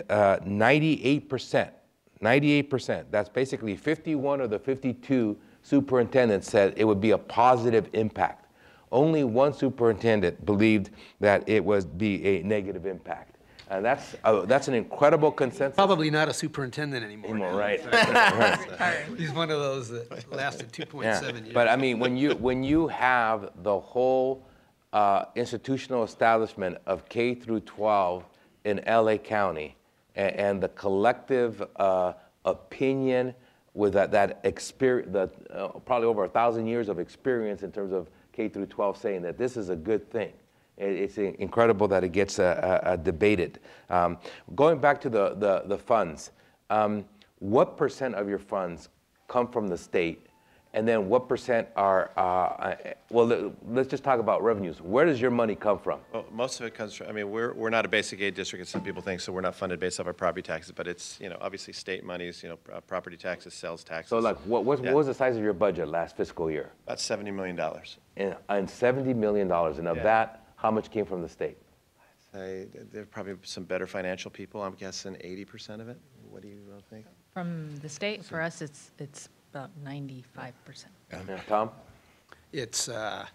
98%, that's basically 51 of the 52 superintendents said it would be a positive impact. Only one superintendent believed that it would be a negative impact. And that's an incredible consensus. Probably not a superintendent anymore. Right. He's one of those that lasted 2.7 years. But I mean, when you have the whole institutional establishment of K through 12 in LA County and the collective opinion with that experience, probably over 1,000 years of experience in terms of K through 12 saying that this is a good thing. It's incredible that it gets debated. Going back to the funds, what % of your funds come from the state? And then what % are, well, let's just talk about revenues. Where does your money come from? Well, most of it comes from, I mean, we're not a basic aid district, as some people think, so we're not funded based off our property taxes, but it's, you know, obviously state monies, you know, property taxes, sales taxes. So like, what was the size of your budget last fiscal year? About $70 million. And $70 million, and of that, how much came from the state? There are probably some better financial people, I'm guessing 80% of it. What do you think? From the state, for us, it's about 95%. Yeah. Tom? It's,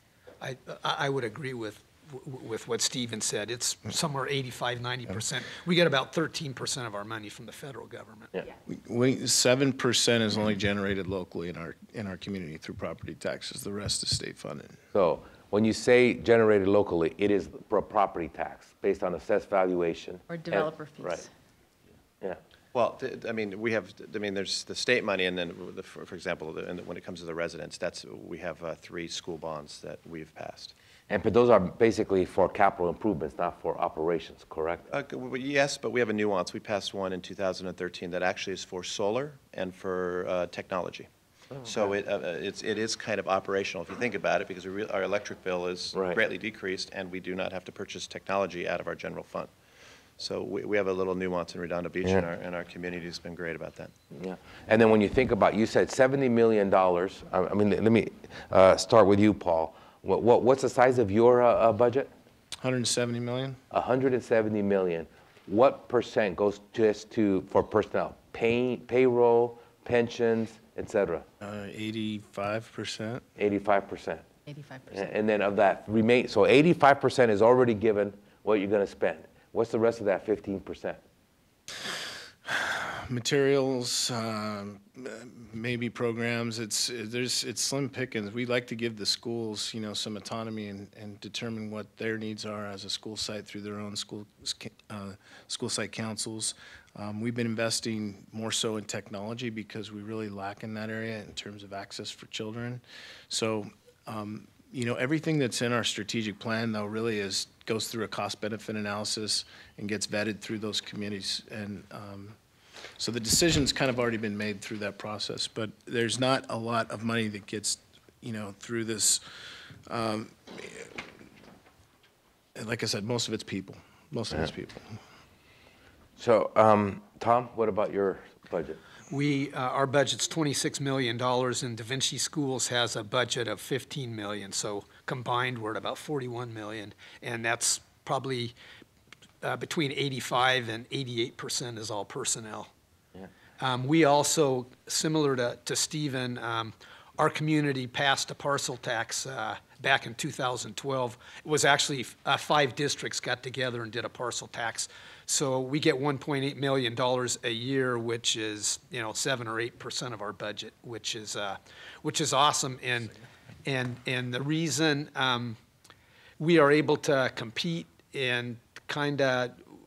I would agree with what Stephen said. It's somewhere 85, 90%. We get about 13% of our money from the federal government. Yeah. 7% is only generated locally in our community through property taxes. The rest is state funded. So when you say generated locally, it is for property tax based on assessed valuation. Or developer fees. Right. Yeah. Well, I mean, there's the state money, and then, for example, when it comes to the residents, we have 3 school bonds that we've passed. But those are basically for capital improvements, not for operations, correct? Yes, but we have a nuance. We passed one in 2013 that actually is for solar and for technology. Oh, okay. So it is kind of operational if you think about it, because our electric bill is greatly decreased, and we do not have to purchase technology out of our general fund. So we have a little nuance in Redondo Beach, and our community has been great about that. Yeah. And then when you think about, you said $70 million. I mean, let me start with you, Paul. What's the size of your budget? 170 million. 170 million. What % goes just for personnel? Payroll, pensions, etc. 85%. 85%. 85%. And then of that so 85% is already given what you're going to spend. What's the rest of that 15%? Materials, maybe programs. It's slim pickings. We like to give the schools, you know, some autonomy and determine what their needs are as a school site through their own school site councils. We've been investing more so in technology because we really lack in that area in terms of access for children. So, you know, everything that's in our strategic plan, though, really goes through a cost-benefit analysis and gets vetted through those committees. And so the decision's kind of already been made through that process. But there's not a lot of money that gets, you know, through this. Like I said, most of it's people. Most of it's people. So, Tom, what about your budget? Our budget's $26 million, and Da Vinci Schools has a budget of $15 million. So combined, we're at about $41 million, and that's probably between 85 and 88% is all personnel. Yeah. We also, similar to Stephen, our community passed a parcel tax back in 2012. It was actually 5 districts got together and did a parcel tax. So we get $1.8 million a year, which is, you know, 7 or 8% of our budget, which is awesome. And the reason we are able to compete and kind of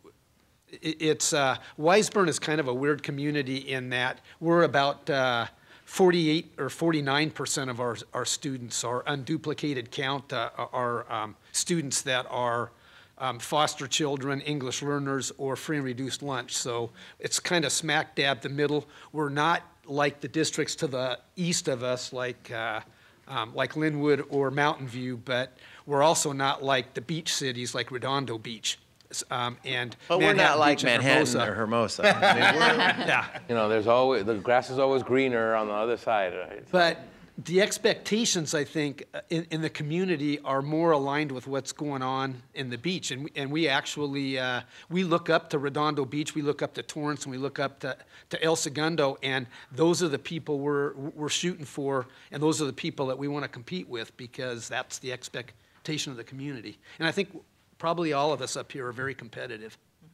Wiseburn is kind of a weird community in that we're about 48 or 49% of our students are unduplicated count, are students that are foster children, English learners, or free and reduced lunch. So it's kind of smack dab the middle. We're not like the districts to the east of us, like Lynwood or Mountain View, but we're also not like the beach cities like Redondo Beach. But Manhattan we're not like Beach and Manhattan or Hermosa. I mean, yeah. You know, the grass is always greener on the other side, right? But the expectations, I think, in the community are more aligned with what's going on in the beach. And we actually, we look up to Redondo Beach, we look up to Torrance, and we look up to El Segundo, and those are the people we're shooting for, and those are the people that we want to compete with, because that's the expectation of the community. And I think probably all of us up here are very competitive.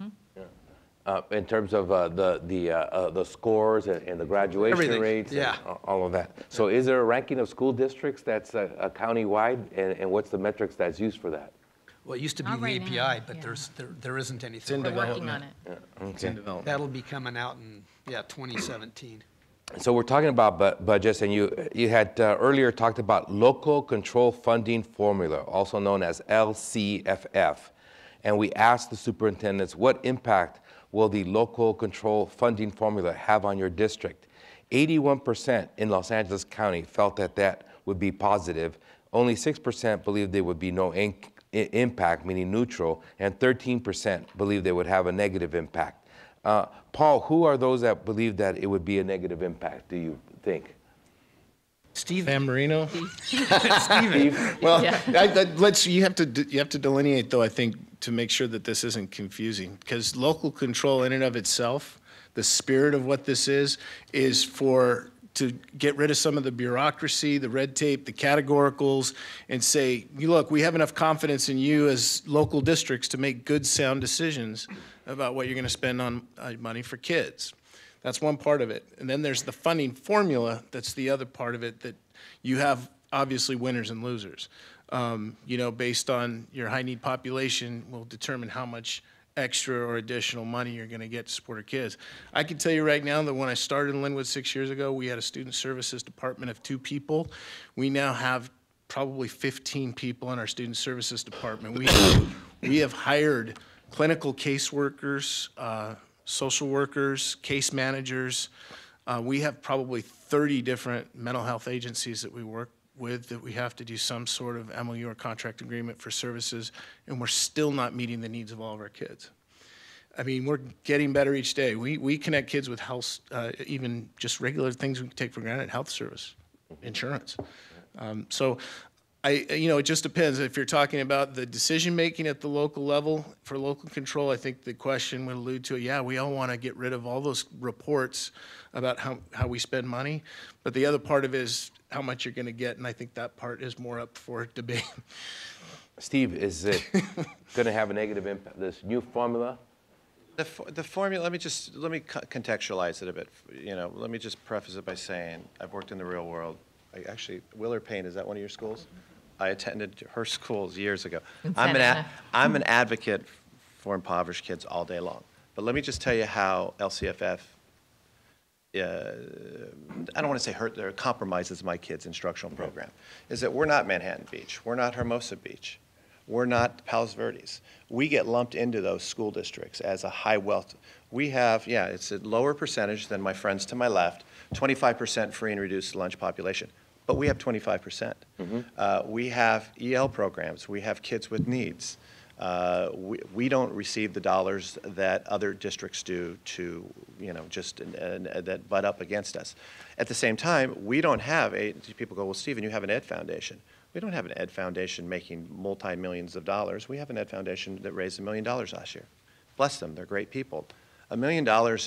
In terms of the scores and the graduation Everything, rates, yeah. and all of that. So is there a ranking of school districts that's county-wide, and what's the metrics that's used for that? Well, it used to be Not the right API, now, but yeah. there isn't anything. We're working on it. It's in development. That'll be coming out in 2017. So we're talking about budgets, and you had earlier talked about local control funding formula, also known as LCFF. And we asked the superintendents, what impact will the local control funding formula have on your district? 81% in Los Angeles County felt that would be positive. Only 6% believed there would be no impact, meaning neutral, and 13% believed they would have a negative impact. Paul, who are those that believe that it would be a negative impact, do you think? Steve. San Marino. Steve. Well, you have to delineate, though, I think, to make sure that this isn't confusing, because local control in and of itself, the spirit of what this is to get rid of some of the bureaucracy, the red tape, the categoricals, and say, look, we have enough confidence in you as local districts to make good, sound decisions about what you're going to spend on money for kids. That's one part of it. And then there's the funding formula. That's the other part of it, that you have obviously winners and losers. Based on your high need population will determine how much extra or additional money you're going to get to support our kids. I can tell you right now that when I started in Lynwood 6 years ago, we had a student services department of 2 people. We now have probably 15 people in our student services department. We have hired clinical caseworkers, social workers, case managers. We have probably 30 different mental health agencies that we work with, that we have to do some sort of MOU or contract agreement for services, and we're still not meeting the needs of all of our kids. I mean, we're getting better each day. We connect kids with health, even just regular things we take for granted, health service, insurance. It just depends. If you're talking about the decision-making at the local level for local control, I think the question would allude to, yeah, we all want to get rid of all those reports about how we spend money. But the other part of it is how much you're going to get, and I think that part is more up for debate. Steve, is it going to have a negative impact, this new formula? The formula, let me contextualize it a bit. Let me just preface it by saying I've worked in the real world. Willard Payne, is that one of your schools? I attended her schools years ago. I'm an advocate for impoverished kids all day long. But let me just tell you how LCFF, I don't want to say hurt, or compromises my kids' instructional program, is that we're not Manhattan Beach. We're not Hermosa Beach. We're not Palos Verdes. We get lumped into those school districts as a high wealth. We have, it's a lower percentage than my friends to my left, 25% free and reduced lunch population. But we have 25%. We have EL programs. We have kids with needs. We don't receive the dollars that other districts do to, that butt up against us. At the same time, we don't have people go, well, Stephen, you have an Ed Foundation. We don't have an Ed Foundation making multi-millions of dollars. We have an Ed Foundation that raised $1 million last year. Bless them, they're great people. $1 million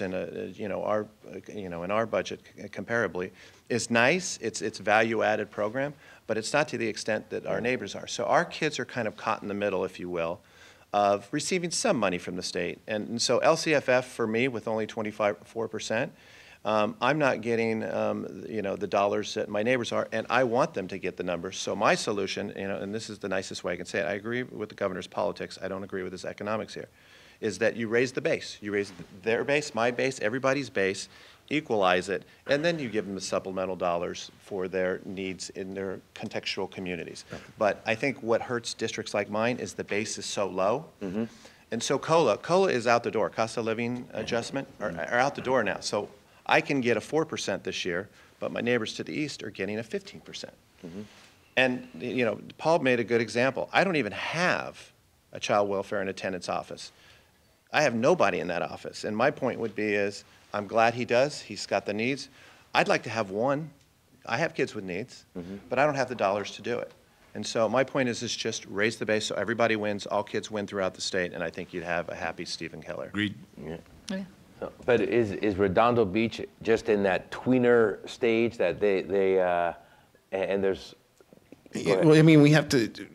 in our budget comparably is nice. It's a value-added program, but it's not to the extent that our neighbors are. So our kids are kind of caught in the middle, if you will, of receiving some money from the state. And so LCFF for me, with only 24%, I'm not getting the dollars that my neighbors are, and I want them to get the numbers. So my solution, and this is the nicest way I can say it, I agree with the governor's politics. I don't agree with his economics here. Is that you raise the base. You raise their base, my base, everybody's base, equalize it, and then you give them the supplemental dollars for their needs in their contextual communities. But I think what hurts districts like mine is the base is so low. And so COLA is out the door. Cost of living adjustment are out the door now. So I can get a 4% this year, but my neighbors to the east are getting a 15%. And Paul made a good example. I don't even have a child welfare and attendance office. I have nobody in that office. And my point would be is, I'm glad he does. He's got the needs. I'd like to have one. I have kids with needs, but I don't have the dollars to do it. And so my point is just raise the base so everybody wins, all kids win throughout the state, and I think you'd have a happy Stephen Keller. Agreed. Yeah. So, but is Redondo Beach just in that tweener stage that and there's... Well, I mean, we have to...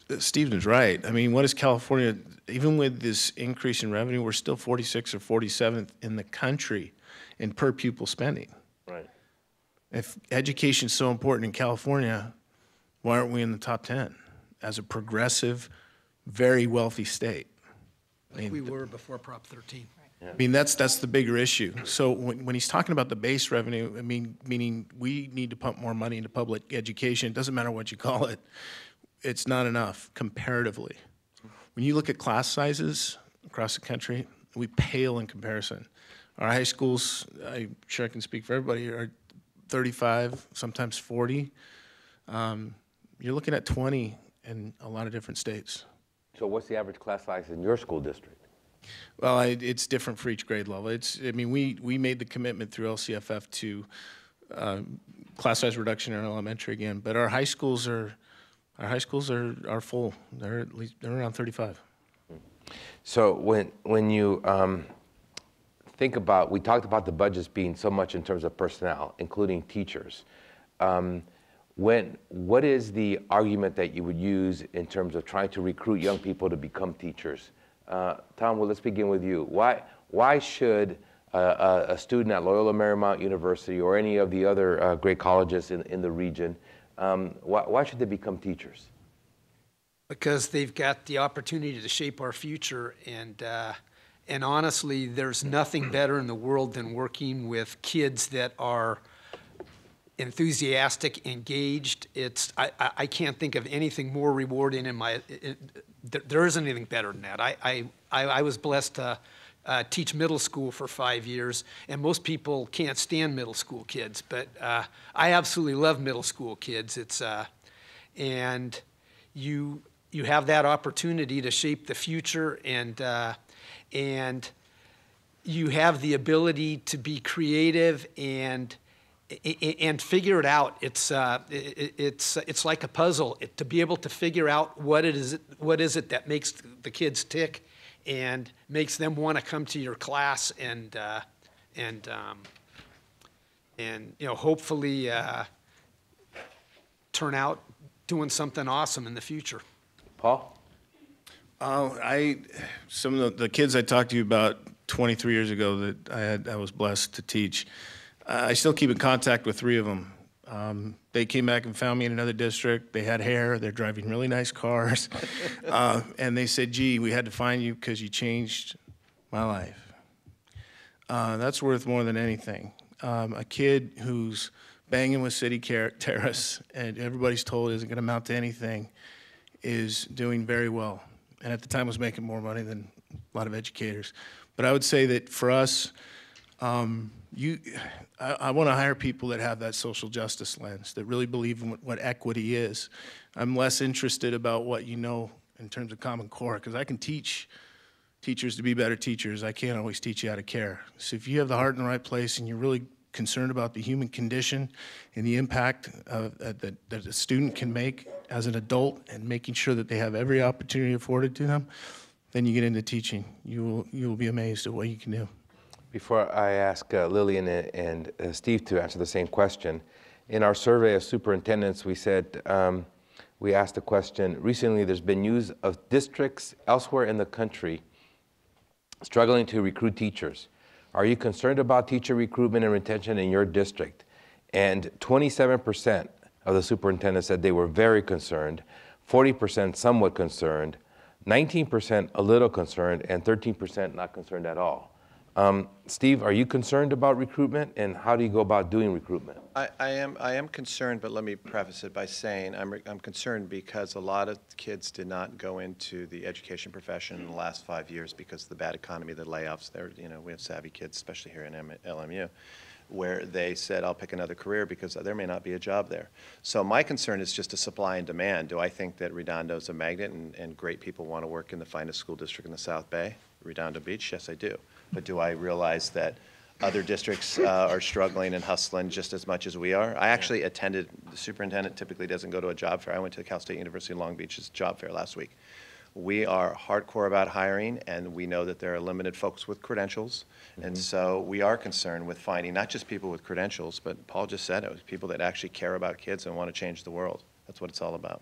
Stephen's right. I mean, what is California, even with this increase in revenue, we're still 46th or 47th in the country in per pupil spending. Right. If education's so important in California, why aren't we in the top 10 as a progressive, very wealthy state? Like we were before Prop 13. I mean, that's the bigger issue. So when he's talking about the base revenue, I mean, meaning we need to pump more money into public education, it doesn't matter what you call it, it's not enough comparatively. When you look at class sizes across the country, we pale in comparison. Our high schools, I'm sure I can speak for everybody, are 35, sometimes 40. You're looking at 20 in a lot of different states. So what's the average class size in your school district? Well, it's different for each grade level. I mean, we made the commitment through LCFF to class size reduction in elementary again, but our high schools are full. They're around 35. So when you think about, we talked about the budgets being so much in terms of personnel, including teachers. What is the argument that you would use in terms of trying to recruit young people to become teachers? Tom, well, let's begin with you. Why should a student at Loyola Marymount University or any of the other great colleges in the region, why should they become teachers? Because they've got the opportunity to shape our future, and honestly, there's nothing better in the world than working with kids that are enthusiastic, engaged. I can't think of anything more rewarding in there isn't anything better than that. I was blessed to teach middle school for 5 years, and most people can't stand middle school kids, but I absolutely love middle school kids. And you have that opportunity to shape the future, and you have the ability to be creative and figure it out. It's like a puzzle. To be able to figure out what is it that makes the kids tick and makes them want to come to your class and hopefully turn out doing something awesome in the future. Paul? Some of the kids I talked to you about 23 years ago that I was blessed to teach, I still keep in contact with 3 of them. They came back and found me in another district. They had hair. They're driving really nice cars. And they said, gee, we had to find you because you changed my life. That's worth more than anything. A kid who's banging with City Terrace and everybody's told isn't going to amount to anything is doing very well. And at the time was making more money than a lot of educators. But I would say that for us, I want to hire people that have that social justice lens, that really believe in what equity is. I'm less interested about what you know in terms of Common Core, because I can teach teachers to be better teachers. I can't always teach you how to care. So if you have the heart in the right place and you're really concerned about the human condition and the impact that a student can make as an adult and making sure that they have every opportunity afforded to them, then you get into teaching. You will be amazed at what you can do. Before I ask Lillian and Steve to answer the same question, in our survey of superintendents, we said, we asked the question, recently there's been news of districts elsewhere in the country struggling to recruit teachers. Are you concerned about teacher recruitment and retention in your district? And 27% of the superintendents said they were very concerned, 40% somewhat concerned, 19% a little concerned, and 13% not concerned at all. Steve, are you concerned about recruitment, and how do you go about doing recruitment? I am concerned, but let me preface it by saying I'm concerned because a lot of kids did not go into the education profession in the last 5 years because of the bad economy, the layoffs. We have savvy kids, especially here in LMU, where they said, I'll pick another career because there may not be a job there. So my concern is just a supply and demand. Do I think that Redondo is a magnet and great people want to work in the finest school district in the South Bay, Redondo Beach? Yes, I do. But do I realize that other districts are struggling and hustling just as much as we are? I actually attended, the superintendent typically doesn't go to a job fair. I went to Cal State University Long Beach's job fair last week. We are hardcore about hiring, and we know that there are limited folks with credentials. And so we are concerned with finding not just people with credentials, but Paul just said it, was people that actually care about kids and want to change the world. That's what it's all about.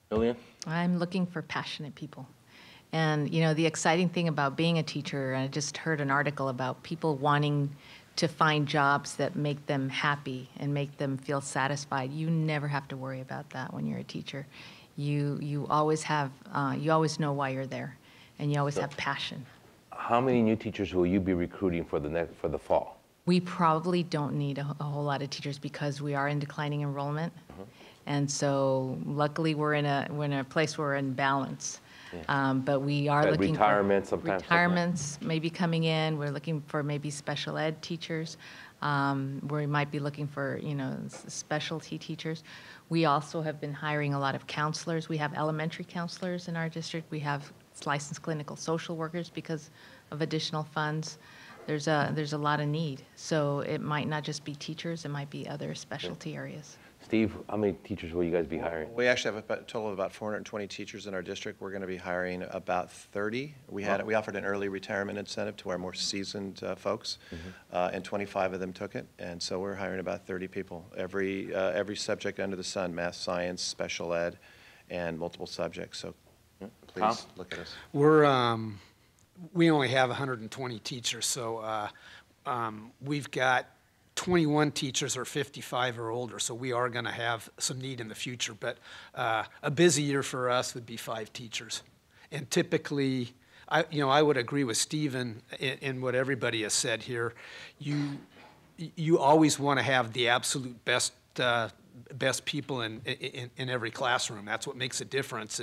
Lillian? I'm looking for passionate people. And, you know, the exciting thing about being a teacher, I just heard an article about people wanting to find jobs that make them happy and make them feel satisfied. You never have to worry about that when you're a teacher. You always have, you always know why you're there, and you always have passion. How many new teachers will you be recruiting for the fall? We probably don't need a whole lot of teachers because we are in declining enrollment. And so luckily we're in a place where we're in balance. But we are looking retirements for sometimes. retirements maybe coming in. We're looking for maybe special ed teachers. We might be looking for, you know, specialty teachers. We also have been hiring a lot of counselors. We have elementary counselors in our district. We have licensed clinical social workers because of additional funds. There's a lot of need. So it might not just be teachers, it might be other specialty areas. Steve, how many teachers will you guys be hiring? We actually have a total of about 420 teachers in our district. We're going to be hiring about 30. We offered an early retirement incentive to our more seasoned folks, and 25 of them took it. And so we're hiring about 30 people. Every subject under the sun: math, science, special ed, and multiple subjects. So please look at us. We only have 120 teachers, so we've got 21 teachers are 55 or older, so we are going to have some need in the future. But a busy year for us would be 5 teachers. And typically, I would agree with Stephen in what everybody has said here. You always want to have the absolute best people in every classroom. That's what makes a difference.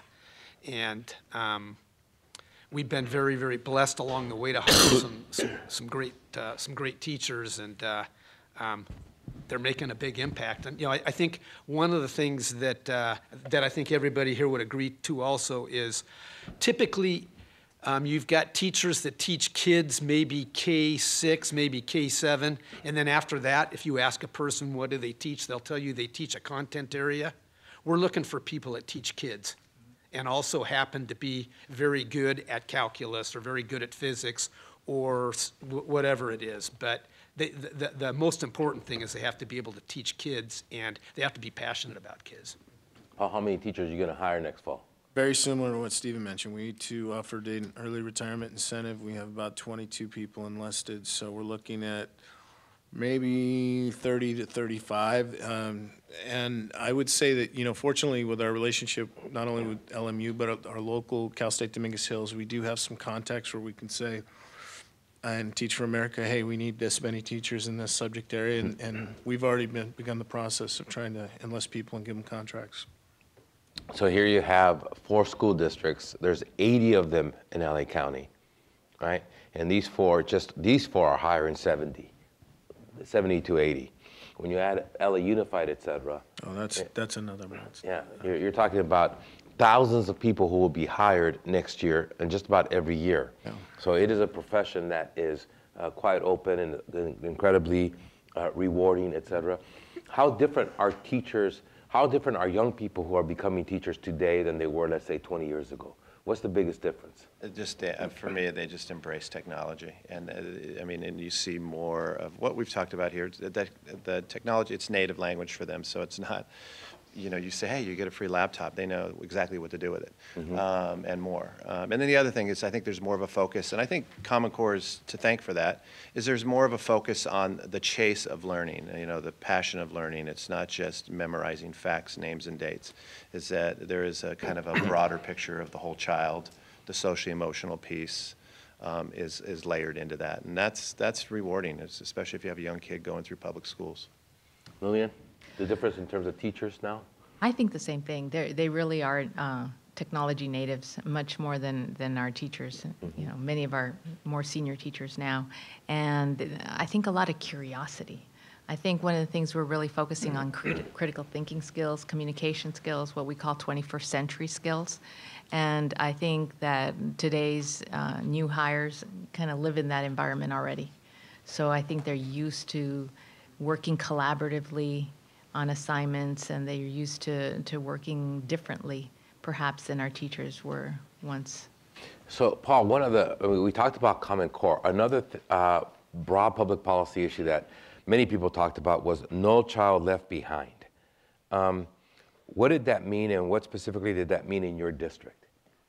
We've been very, very blessed along the way to hire some great teachers, and they're making a big impact. And I think one of the things that I think everybody here would agree to also is typically you've got teachers that teach kids maybe K6, maybe K7, and then after that, if you ask a person what do they teach, they'll tell you they teach a content area. We're looking for people that teach kids and also happen to be very good at calculus or very good at physics or whatever it is. But the most important thing is they have to be able to teach kids, and they have to be passionate about kids. How many teachers are you going to hire next fall? Very similar to what Stephen mentioned. We too offered an early retirement incentive. We have about 22 people enlisted, so we're looking at maybe 30 to 35. And I would say that, fortunately with our relationship, not only with LMU, but our local Cal State Dominguez Hills, we do have some contacts where we can say, and Teach for America, hey, we need this many teachers in this subject area. And we've already begun the process of trying to enlist people and give them contracts. So here you have 4 school districts. There's 80 of them in LA County, right? And these four are hiring 70 to 80. When you add LA Unified, et cetera. Oh, that's another month. Yeah, you're talking about thousands of people who will be hired next year and just about every year. Yeah. So it is a profession that is quite open and incredibly rewarding, et cetera. How different are young people who are becoming teachers today than they were, let's say, 20 years ago? What's the biggest difference? For me, they just embrace technology. And and you see more of what we've talked about here. The technology, it's native language for them, so it's not, you say, hey, you get a free laptop. They know exactly what to do with it, and more. And then the other thing is I think there's more of a focus, and I think Common Core is to thank for that, is there's more of a focus on the chase of learning, the passion of learning. It's not just memorizing facts, names, and dates. Is that there is a kind of a broader picture of the whole child. The social-emotional piece is layered into that, and that's rewarding, especially if you have a young kid going through public schools. Lillian? The difference in terms of teachers now? I think the same thing. They really are technology natives, much more than our teachers. Many of our more senior teachers now. And I think a lot of curiosity. I think one of the things we're really focusing on critical thinking skills, communication skills, what we call 21st century skills. And I think that today's new hires kind of live in that environment already. So I think they're used to working collaboratively on assignments, and they're used to working differently, perhaps, than our teachers were once. So, Paul, we talked about Common Core. Another broad public policy issue that many people talked about was No Child Left Behind. What did that mean, and what specifically did that mean in your district?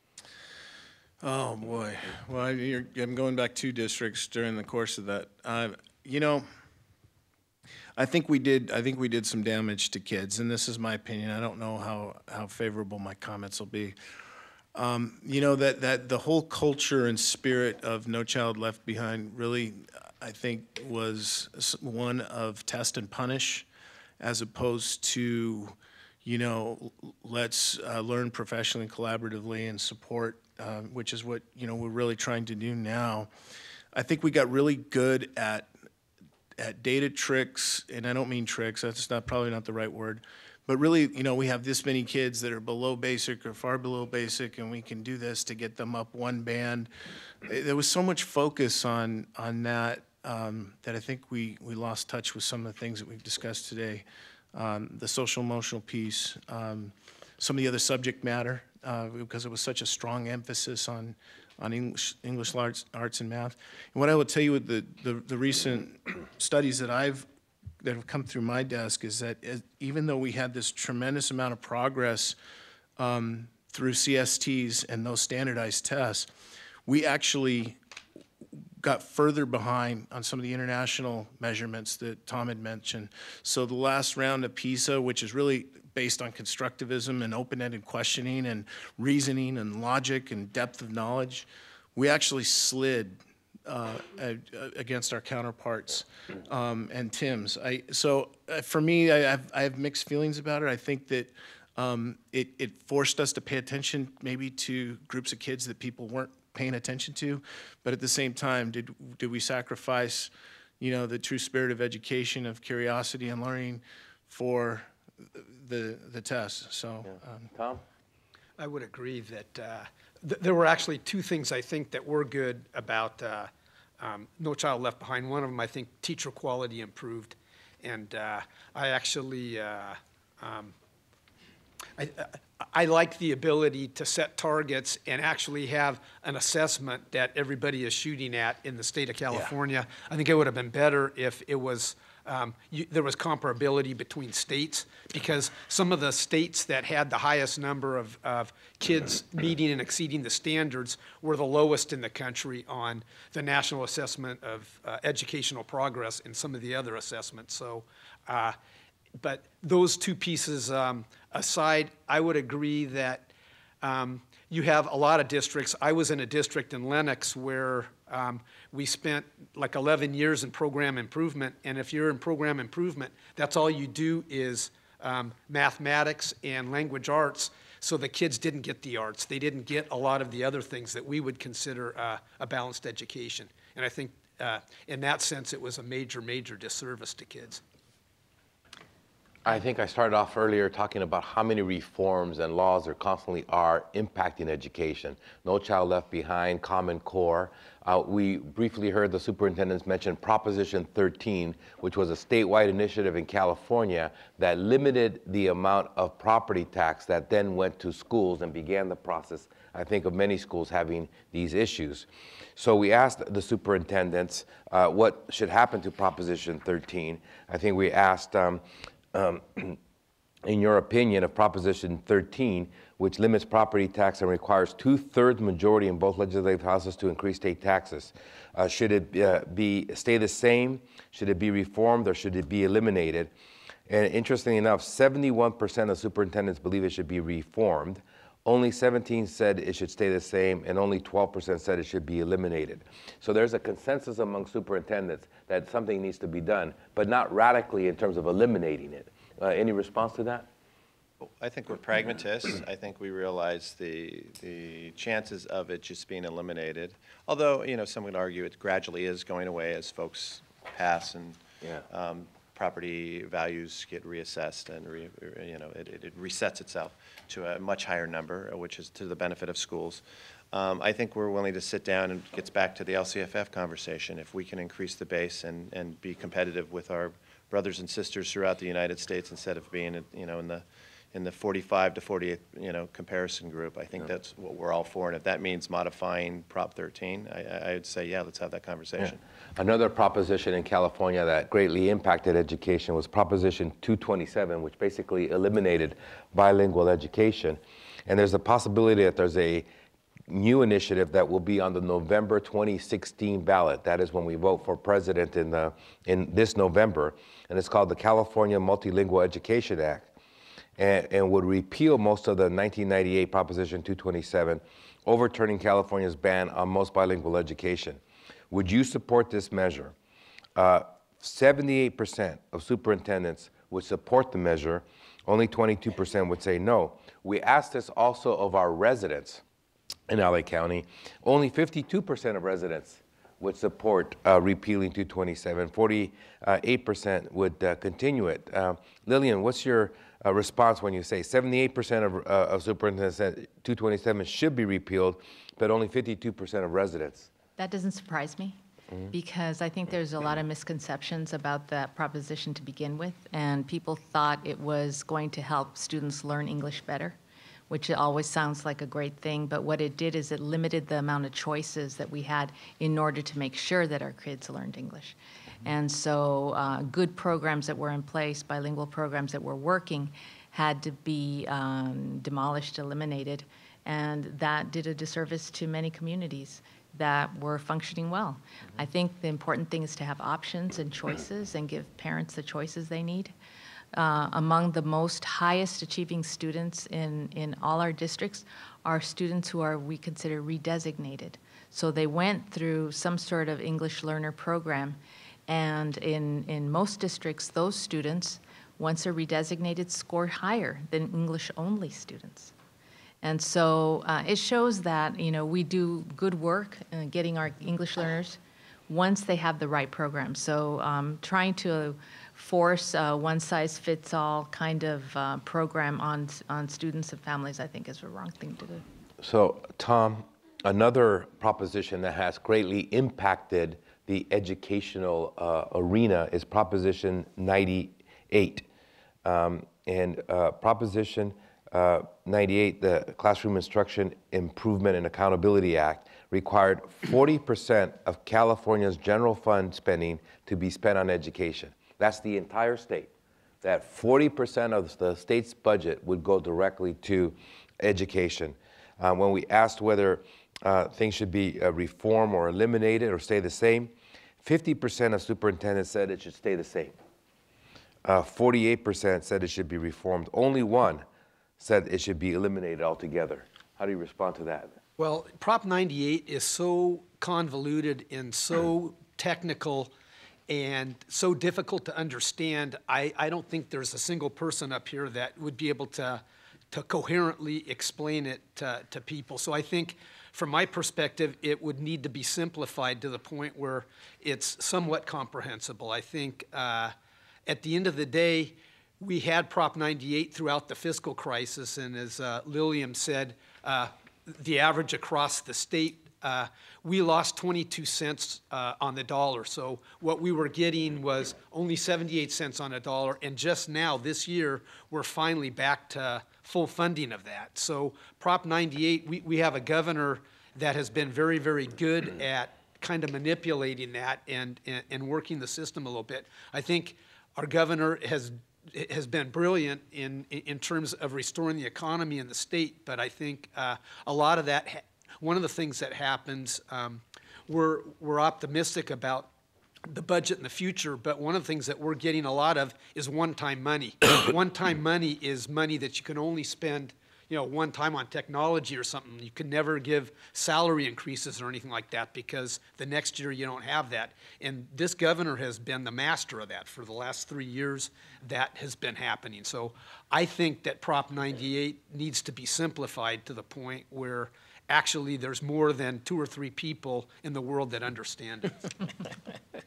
Oh boy. Well, I'm going back 2 districts during the course of that. You know, I think we did some damage to kids, and this is my opinion. I don't know how favorable my comments will be. You know, that the whole culture and spirit of No Child Left Behind really, I think, was one of test and punish, as opposed to, you know, let's learn professionally, collaboratively, and support, which is what, you know, we're really trying to do now. I think we got really good at data tricks, and I don't mean tricks, that's probably not the right word, but really, you know, we have this many kids that are below basic or far below basic, and we can do this to get them up one band. There was so much focus on that that I think we lost touch with some of the things that we've discussed today. The social emotional piece, some of the other subject matter, because it was such a strong emphasis on English arts and math. And what I will tell you with the recent studies that have come through my desk is that even though we had this tremendous amount of progress through CSTs and those standardized tests, we actually got further behind on some of the international measurements that Tom had mentioned. So the last round of PISA, which is really based on constructivism and open-ended questioning and reasoning and logic and depth of knowledge, we actually slid against our counterparts and Tim's. So for me, I have mixed feelings about it. I think that it forced us to pay attention maybe to groups of kids that people weren't paying attention to, but at the same time, did we sacrifice, you know, the true spirit of education, of curiosity and learning for the test? So, Tom? I would agree that there were actually 2 things I think that were good about No Child Left Behind. One of them, I think, teacher quality improved, and I actually I like the ability to set targets and actually have an assessment that everybody is shooting at in the state of California. Yeah. I think it would have been better if it was there was comparability between states, because some of the states that had the highest number of kids meeting and exceeding the standards were the lowest in the country on the National Assessment of Educational Progress and some of the other assessments. So, but those 2 pieces aside, I would agree that you have a lot of districts. I was in a district in Lenox where we spent like 11 years in program improvement, and if you're in program improvement, that's all you do is mathematics and language arts, so the kids didn't get the arts. They didn't get a lot of the other things that we would consider a balanced education. And I think in that sense, it was a major, major disservice to kids. I think I started off earlier talking about how many reforms and laws there constantly are impacting education. No Child Left Behind, Common Core. We briefly heard the superintendents mention Proposition 13, which was a statewide initiative in California that limited the amount of property tax that then went to schools and began the process, I think, of many schools having these issues. So we asked the superintendents what should happen to Proposition 13. I think we asked, in your opinion, of Proposition 13, which limits property tax and requires 2/3 majority in both legislative houses to increase state taxes, should it stay the same? Should it be reformed, or should it be eliminated? And interestingly enough, 71% of superintendents believe it should be reformed. Only 17 said it should stay the same, and only 12% said it should be eliminated. So there's a consensus among superintendents that something needs to be done, but not radically in terms of eliminating it. Any response to that? I think we're pragmatists. I think we realize the chances of it just being eliminated. Although, you know, some would argue it gradually is going away as folks pass and property values get reassessed, and it resets itself to a much higher number, which is to the benefit of schools. I think we're willing to sit down, and it gets back to the LCFF conversation. If we can increase the base and be competitive with our brothers and sisters throughout the United States, instead of being, you know, in the 45 to 40, comparison group. I think that's what we're all for. And if that means modifying Prop 13, I would say, yeah, let's have that conversation. Yeah. Another proposition in California that greatly impacted education was Proposition 227, which basically eliminated bilingual education. And there's a possibility that there's a new initiative that will be on the November 2016 ballot. That is when we vote for president in this November. And it's called the California Multilingual Education Act. And would repeal most of the 1998 Proposition 227, overturning California's ban on most bilingual education. Would you support this measure? 78% of superintendents would support the measure. Only 22% would say no. We asked this also of our residents in LA County. Only 52% of residents would support repealing 227. 48% would continue it. Lillian, what's your response when you say 78% of superintendents said 227 should be repealed, but only 52% of residents? That doesn't surprise me, because I think there's a lot of misconceptions about that proposition to begin with, and people thought it was going to help students learn English better, which always sounds like a great thing, but what it did is it limited the amount of choices that we had in order to make sure that our kids learned English. And so good programs that were in place, bilingual programs that were working, had to be demolished, eliminated, and that did a disservice to many communities that were functioning well. I think the important thing is to have options and choices and give parents the choices they need. Among the most highest achieving students in all our districts are students who are, we consider, redesignated. So they went through some sort of English learner program, and in most districts, those students, once they're redesignated, score higher than English-only students. And so it shows that, we do good work getting our English learners once they have the right program. So trying to force a one-size-fits-all kind of program on students and families, I think, is a wrong thing to do. So, Tom, another proposition that has greatly impacted the educational arena is Proposition 98. Proposition 98, the Classroom Instruction Improvement and Accountability Act, required 40% of California's general fund spending to be spent on education. That's the entire state. That 40% of the state's budget would go directly to education. When we asked whether things should be reformed or eliminated or stay the same, 50% of superintendents said it should stay the same. 48% said it should be reformed. Only one said it should be eliminated altogether. How do you respond to that? Well, Prop 98 is so convoluted and so technical and so difficult to understand. I don't think there's a single person up here that would be able to coherently explain it to people. So I think, from my perspective, it would need to be simplified to the point where it's somewhat comprehensible. I think at the end of the day, we had Prop 98 throughout the fiscal crisis, and as Lillian said, the average across the state, we lost 22 cents on the dollar. So what we were getting was only 78 cents on a dollar, and just now, this year, we're finally back to full funding of that. So Prop 98, we have a governor that has been very, very good at kind of manipulating that and working the system a little bit. I think our governor has been brilliant in terms of restoring the economy in the state, but I think a lot of that, one of the things that happens, we're optimistic about the budget in the future, but one of the things that we're getting a lot of is one-time money. One-time money is money that you can only spend, one time on technology or something. You can never give salary increases or anything like that because the next year you don't have that. And this governor has been the master of that for the last 3 years. That has been happening. So I think that Prop 98 needs to be simplified to the point where actually there's more than 2 or 3 people in the world that understand it.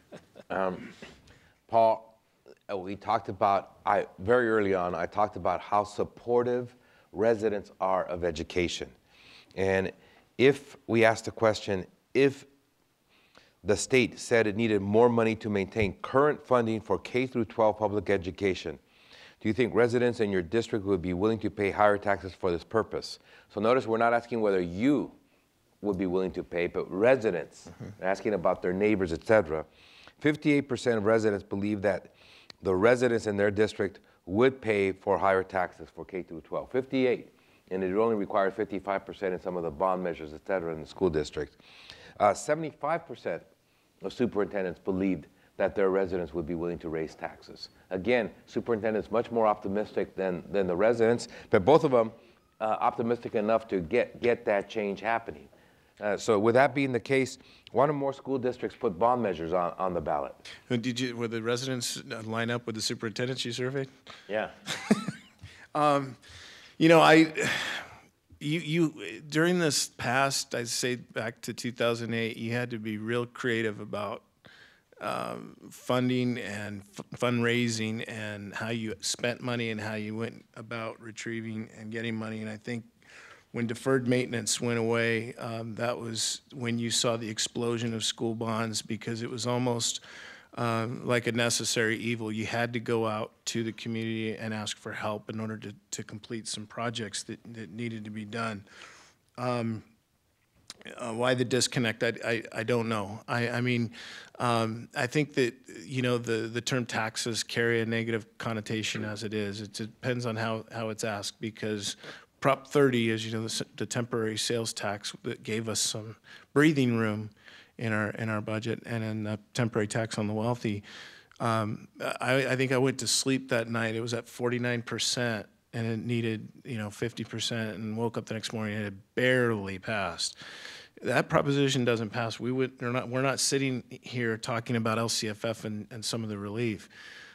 Paul, we talked about, very early on, I talked about how supportive residents are of education. And if we asked the question, if the state said it needed more money to maintain current funding for K through 12 public education, Do you think residents in your district would be willing to pay higher taxes for this purpose? So notice we're not asking whether you would be willing to pay, but residents, asking about their neighbors, et cetera. 58% of residents believe that the residents in their district would pay for higher taxes for K through 12. 58, and it only requires 55% in some of the bond measures, et cetera, in the school district. 75% of superintendents believed that their residents would be willing to raise taxes. Again, superintendents much more optimistic than the residents, but both of them optimistic enough to get that change happening. So with that being the case, why don't more school districts put bond measures on the ballot? Were the residents line up with the superintendents you surveyed? Yeah. You know, during this past, I'd say back to 2008, you had to be real creative about funding and fundraising and how you spent money and how you went about retrieving and getting money. And I think when deferred maintenance went away, that was when you saw the explosion of school bonds, because it was almost like a necessary evil. You had to go out to the community and ask for help in order to complete some projects that needed to be done. Why the disconnect, I don't know. I mean, I think that, you know, the term taxes carry a negative connotation as it is. It depends on how it's asked, because Prop 30, as you know, the temporary sales tax that gave us some breathing room in our budget, and then the temporary tax on the wealthy. I think I went to sleep that night. It was at 49%, and it needed, you know, 50%, and woke up the next morning and it had barely passed. That proposition doesn't pass. We're not sitting here talking about LCFF and some of the relief.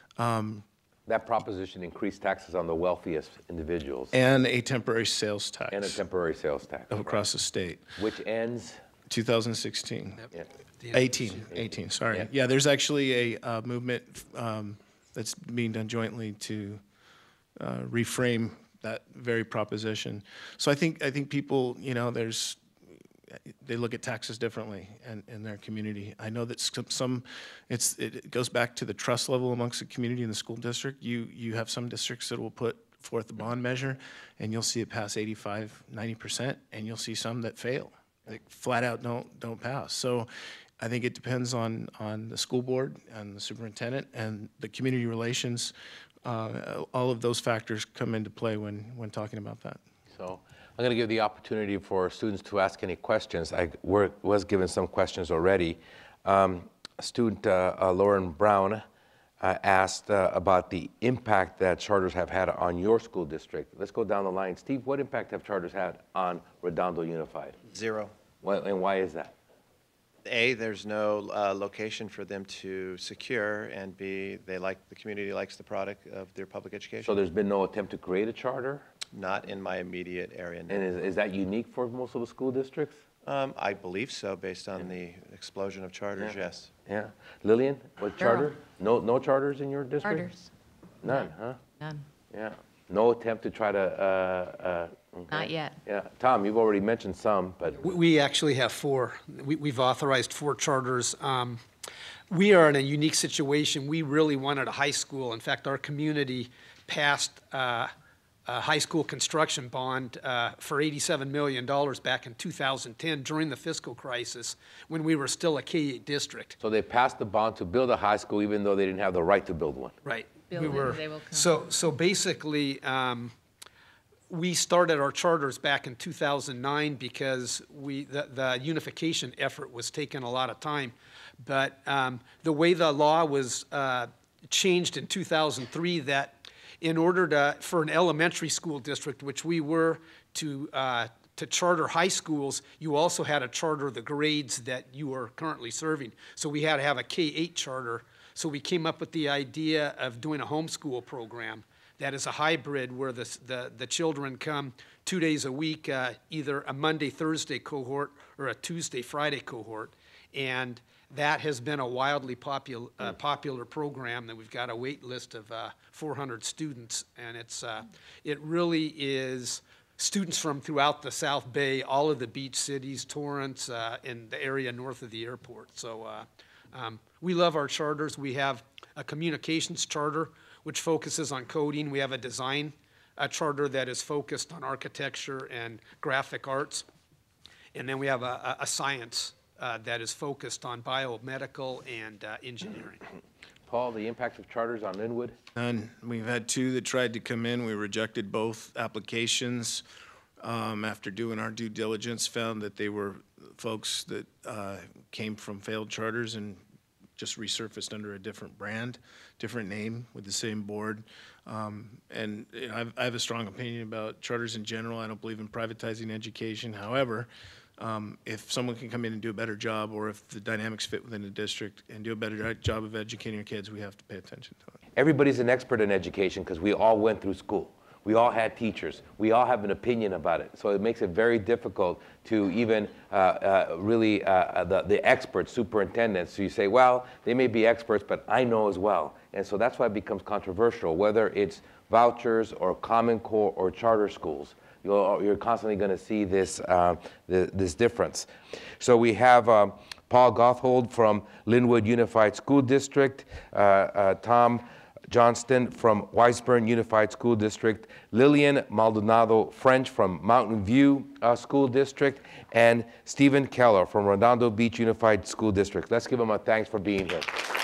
That proposition increased taxes on the wealthiest individuals. And a temporary sales tax. And a temporary sales tax. Across the state. Which ends? 2016. Yep. Yeah. 18, sorry. Yeah, there's actually a movement that's being done jointly to reframe that very proposition. So I think people, you know, they look at taxes differently in their community. I know that it goes back to the trust level amongst the community and the school district. You have some districts that will put forth the bond measure, and you'll see it pass 85, 90%, and you'll see some that fail, like flat out don't pass. So I think it depends on the school board and the superintendent and the community relations. All of those factors come into play when talking about that. So I'm going to give the opportunity for students to ask any questions. I was given some questions already. Student Lauren Brown asked about the impact that charters have had on your school district. Let's go down the line. Steve, what impact have charters had on Redondo Unified? Zero. And why is that? A, there's no location for them to secure, and B, the community likes the product of their public education. So there's been no attempt to create a charter? Not in my immediate area. No. And is that unique for most of the school districts? I believe so, based on the explosion of charters, yes. Yeah. Lillian, what charter? No charters in your district? Charters. None, huh? None. Yeah. No attempt to try to... okay. Not yet. Yeah. Tom, you've already mentioned some, but... We actually have 4. We've authorized 4 charters. We are in a unique situation. We really wanted a high school. In fact, our community passed a high school construction bond for $87 million back in 2010 during the fiscal crisis when we were still a K-8 district. So they passed the bond to build a high school even though they didn't have the right to build one. Right. They will come. So basically, we started our charters back in 2009 because the unification effort was taking a lot of time. But the way the law was changed in 2003, that in order for an elementary school district, which we were, to charter high schools, you also had to charter the grades that you are currently serving. So we had to have a K-8 charter. So we came up with the idea of doing a homeschool program that is a hybrid where the children come 2 days a week, either a Monday, Thursday cohort or a Tuesday, Friday cohort. And that has been a wildly popular program that we've got a wait list of 400 students. And it really is students from throughout the South Bay, all of the beach cities, Torrance, and the area north of the airport. So we love our charters. We have a communications charter, which focuses on coding. We have a design charter that is focused on architecture and graphic arts. And then we have a science that is focused on biomedical and engineering. Paul, the impact of charters on Lynwood? None. We've had 2 that tried to come in. We rejected both applications. After doing our due diligence, found that they were folks that came from failed charters and just resurfaced under a different brand, different name with the same board. And you know, I have a strong opinion about charters in general. I don't believe in privatizing education. However, if someone can come in and do a better job, or if the dynamics fit within the district and do a better job of educating our kids, we have to pay attention to it. Everybody's an expert in education because we all went through school. We all had teachers. We all have an opinion about it. So it makes it very difficult to even the experts, superintendents, so you say, well, they may be experts, but I know as well. And so that's why it becomes controversial, whether it's vouchers or Common Core or charter schools. You're constantly going to see this, this difference. So we have Paul Gothold from Lynwood Unified School District, Tom Johnstone from Wiseburn Unified School District, Lillian Maldonado French from Mountain View School District, and Stephen Keller from Redondo Beach Unified School District. Let's give them a thanks for being here.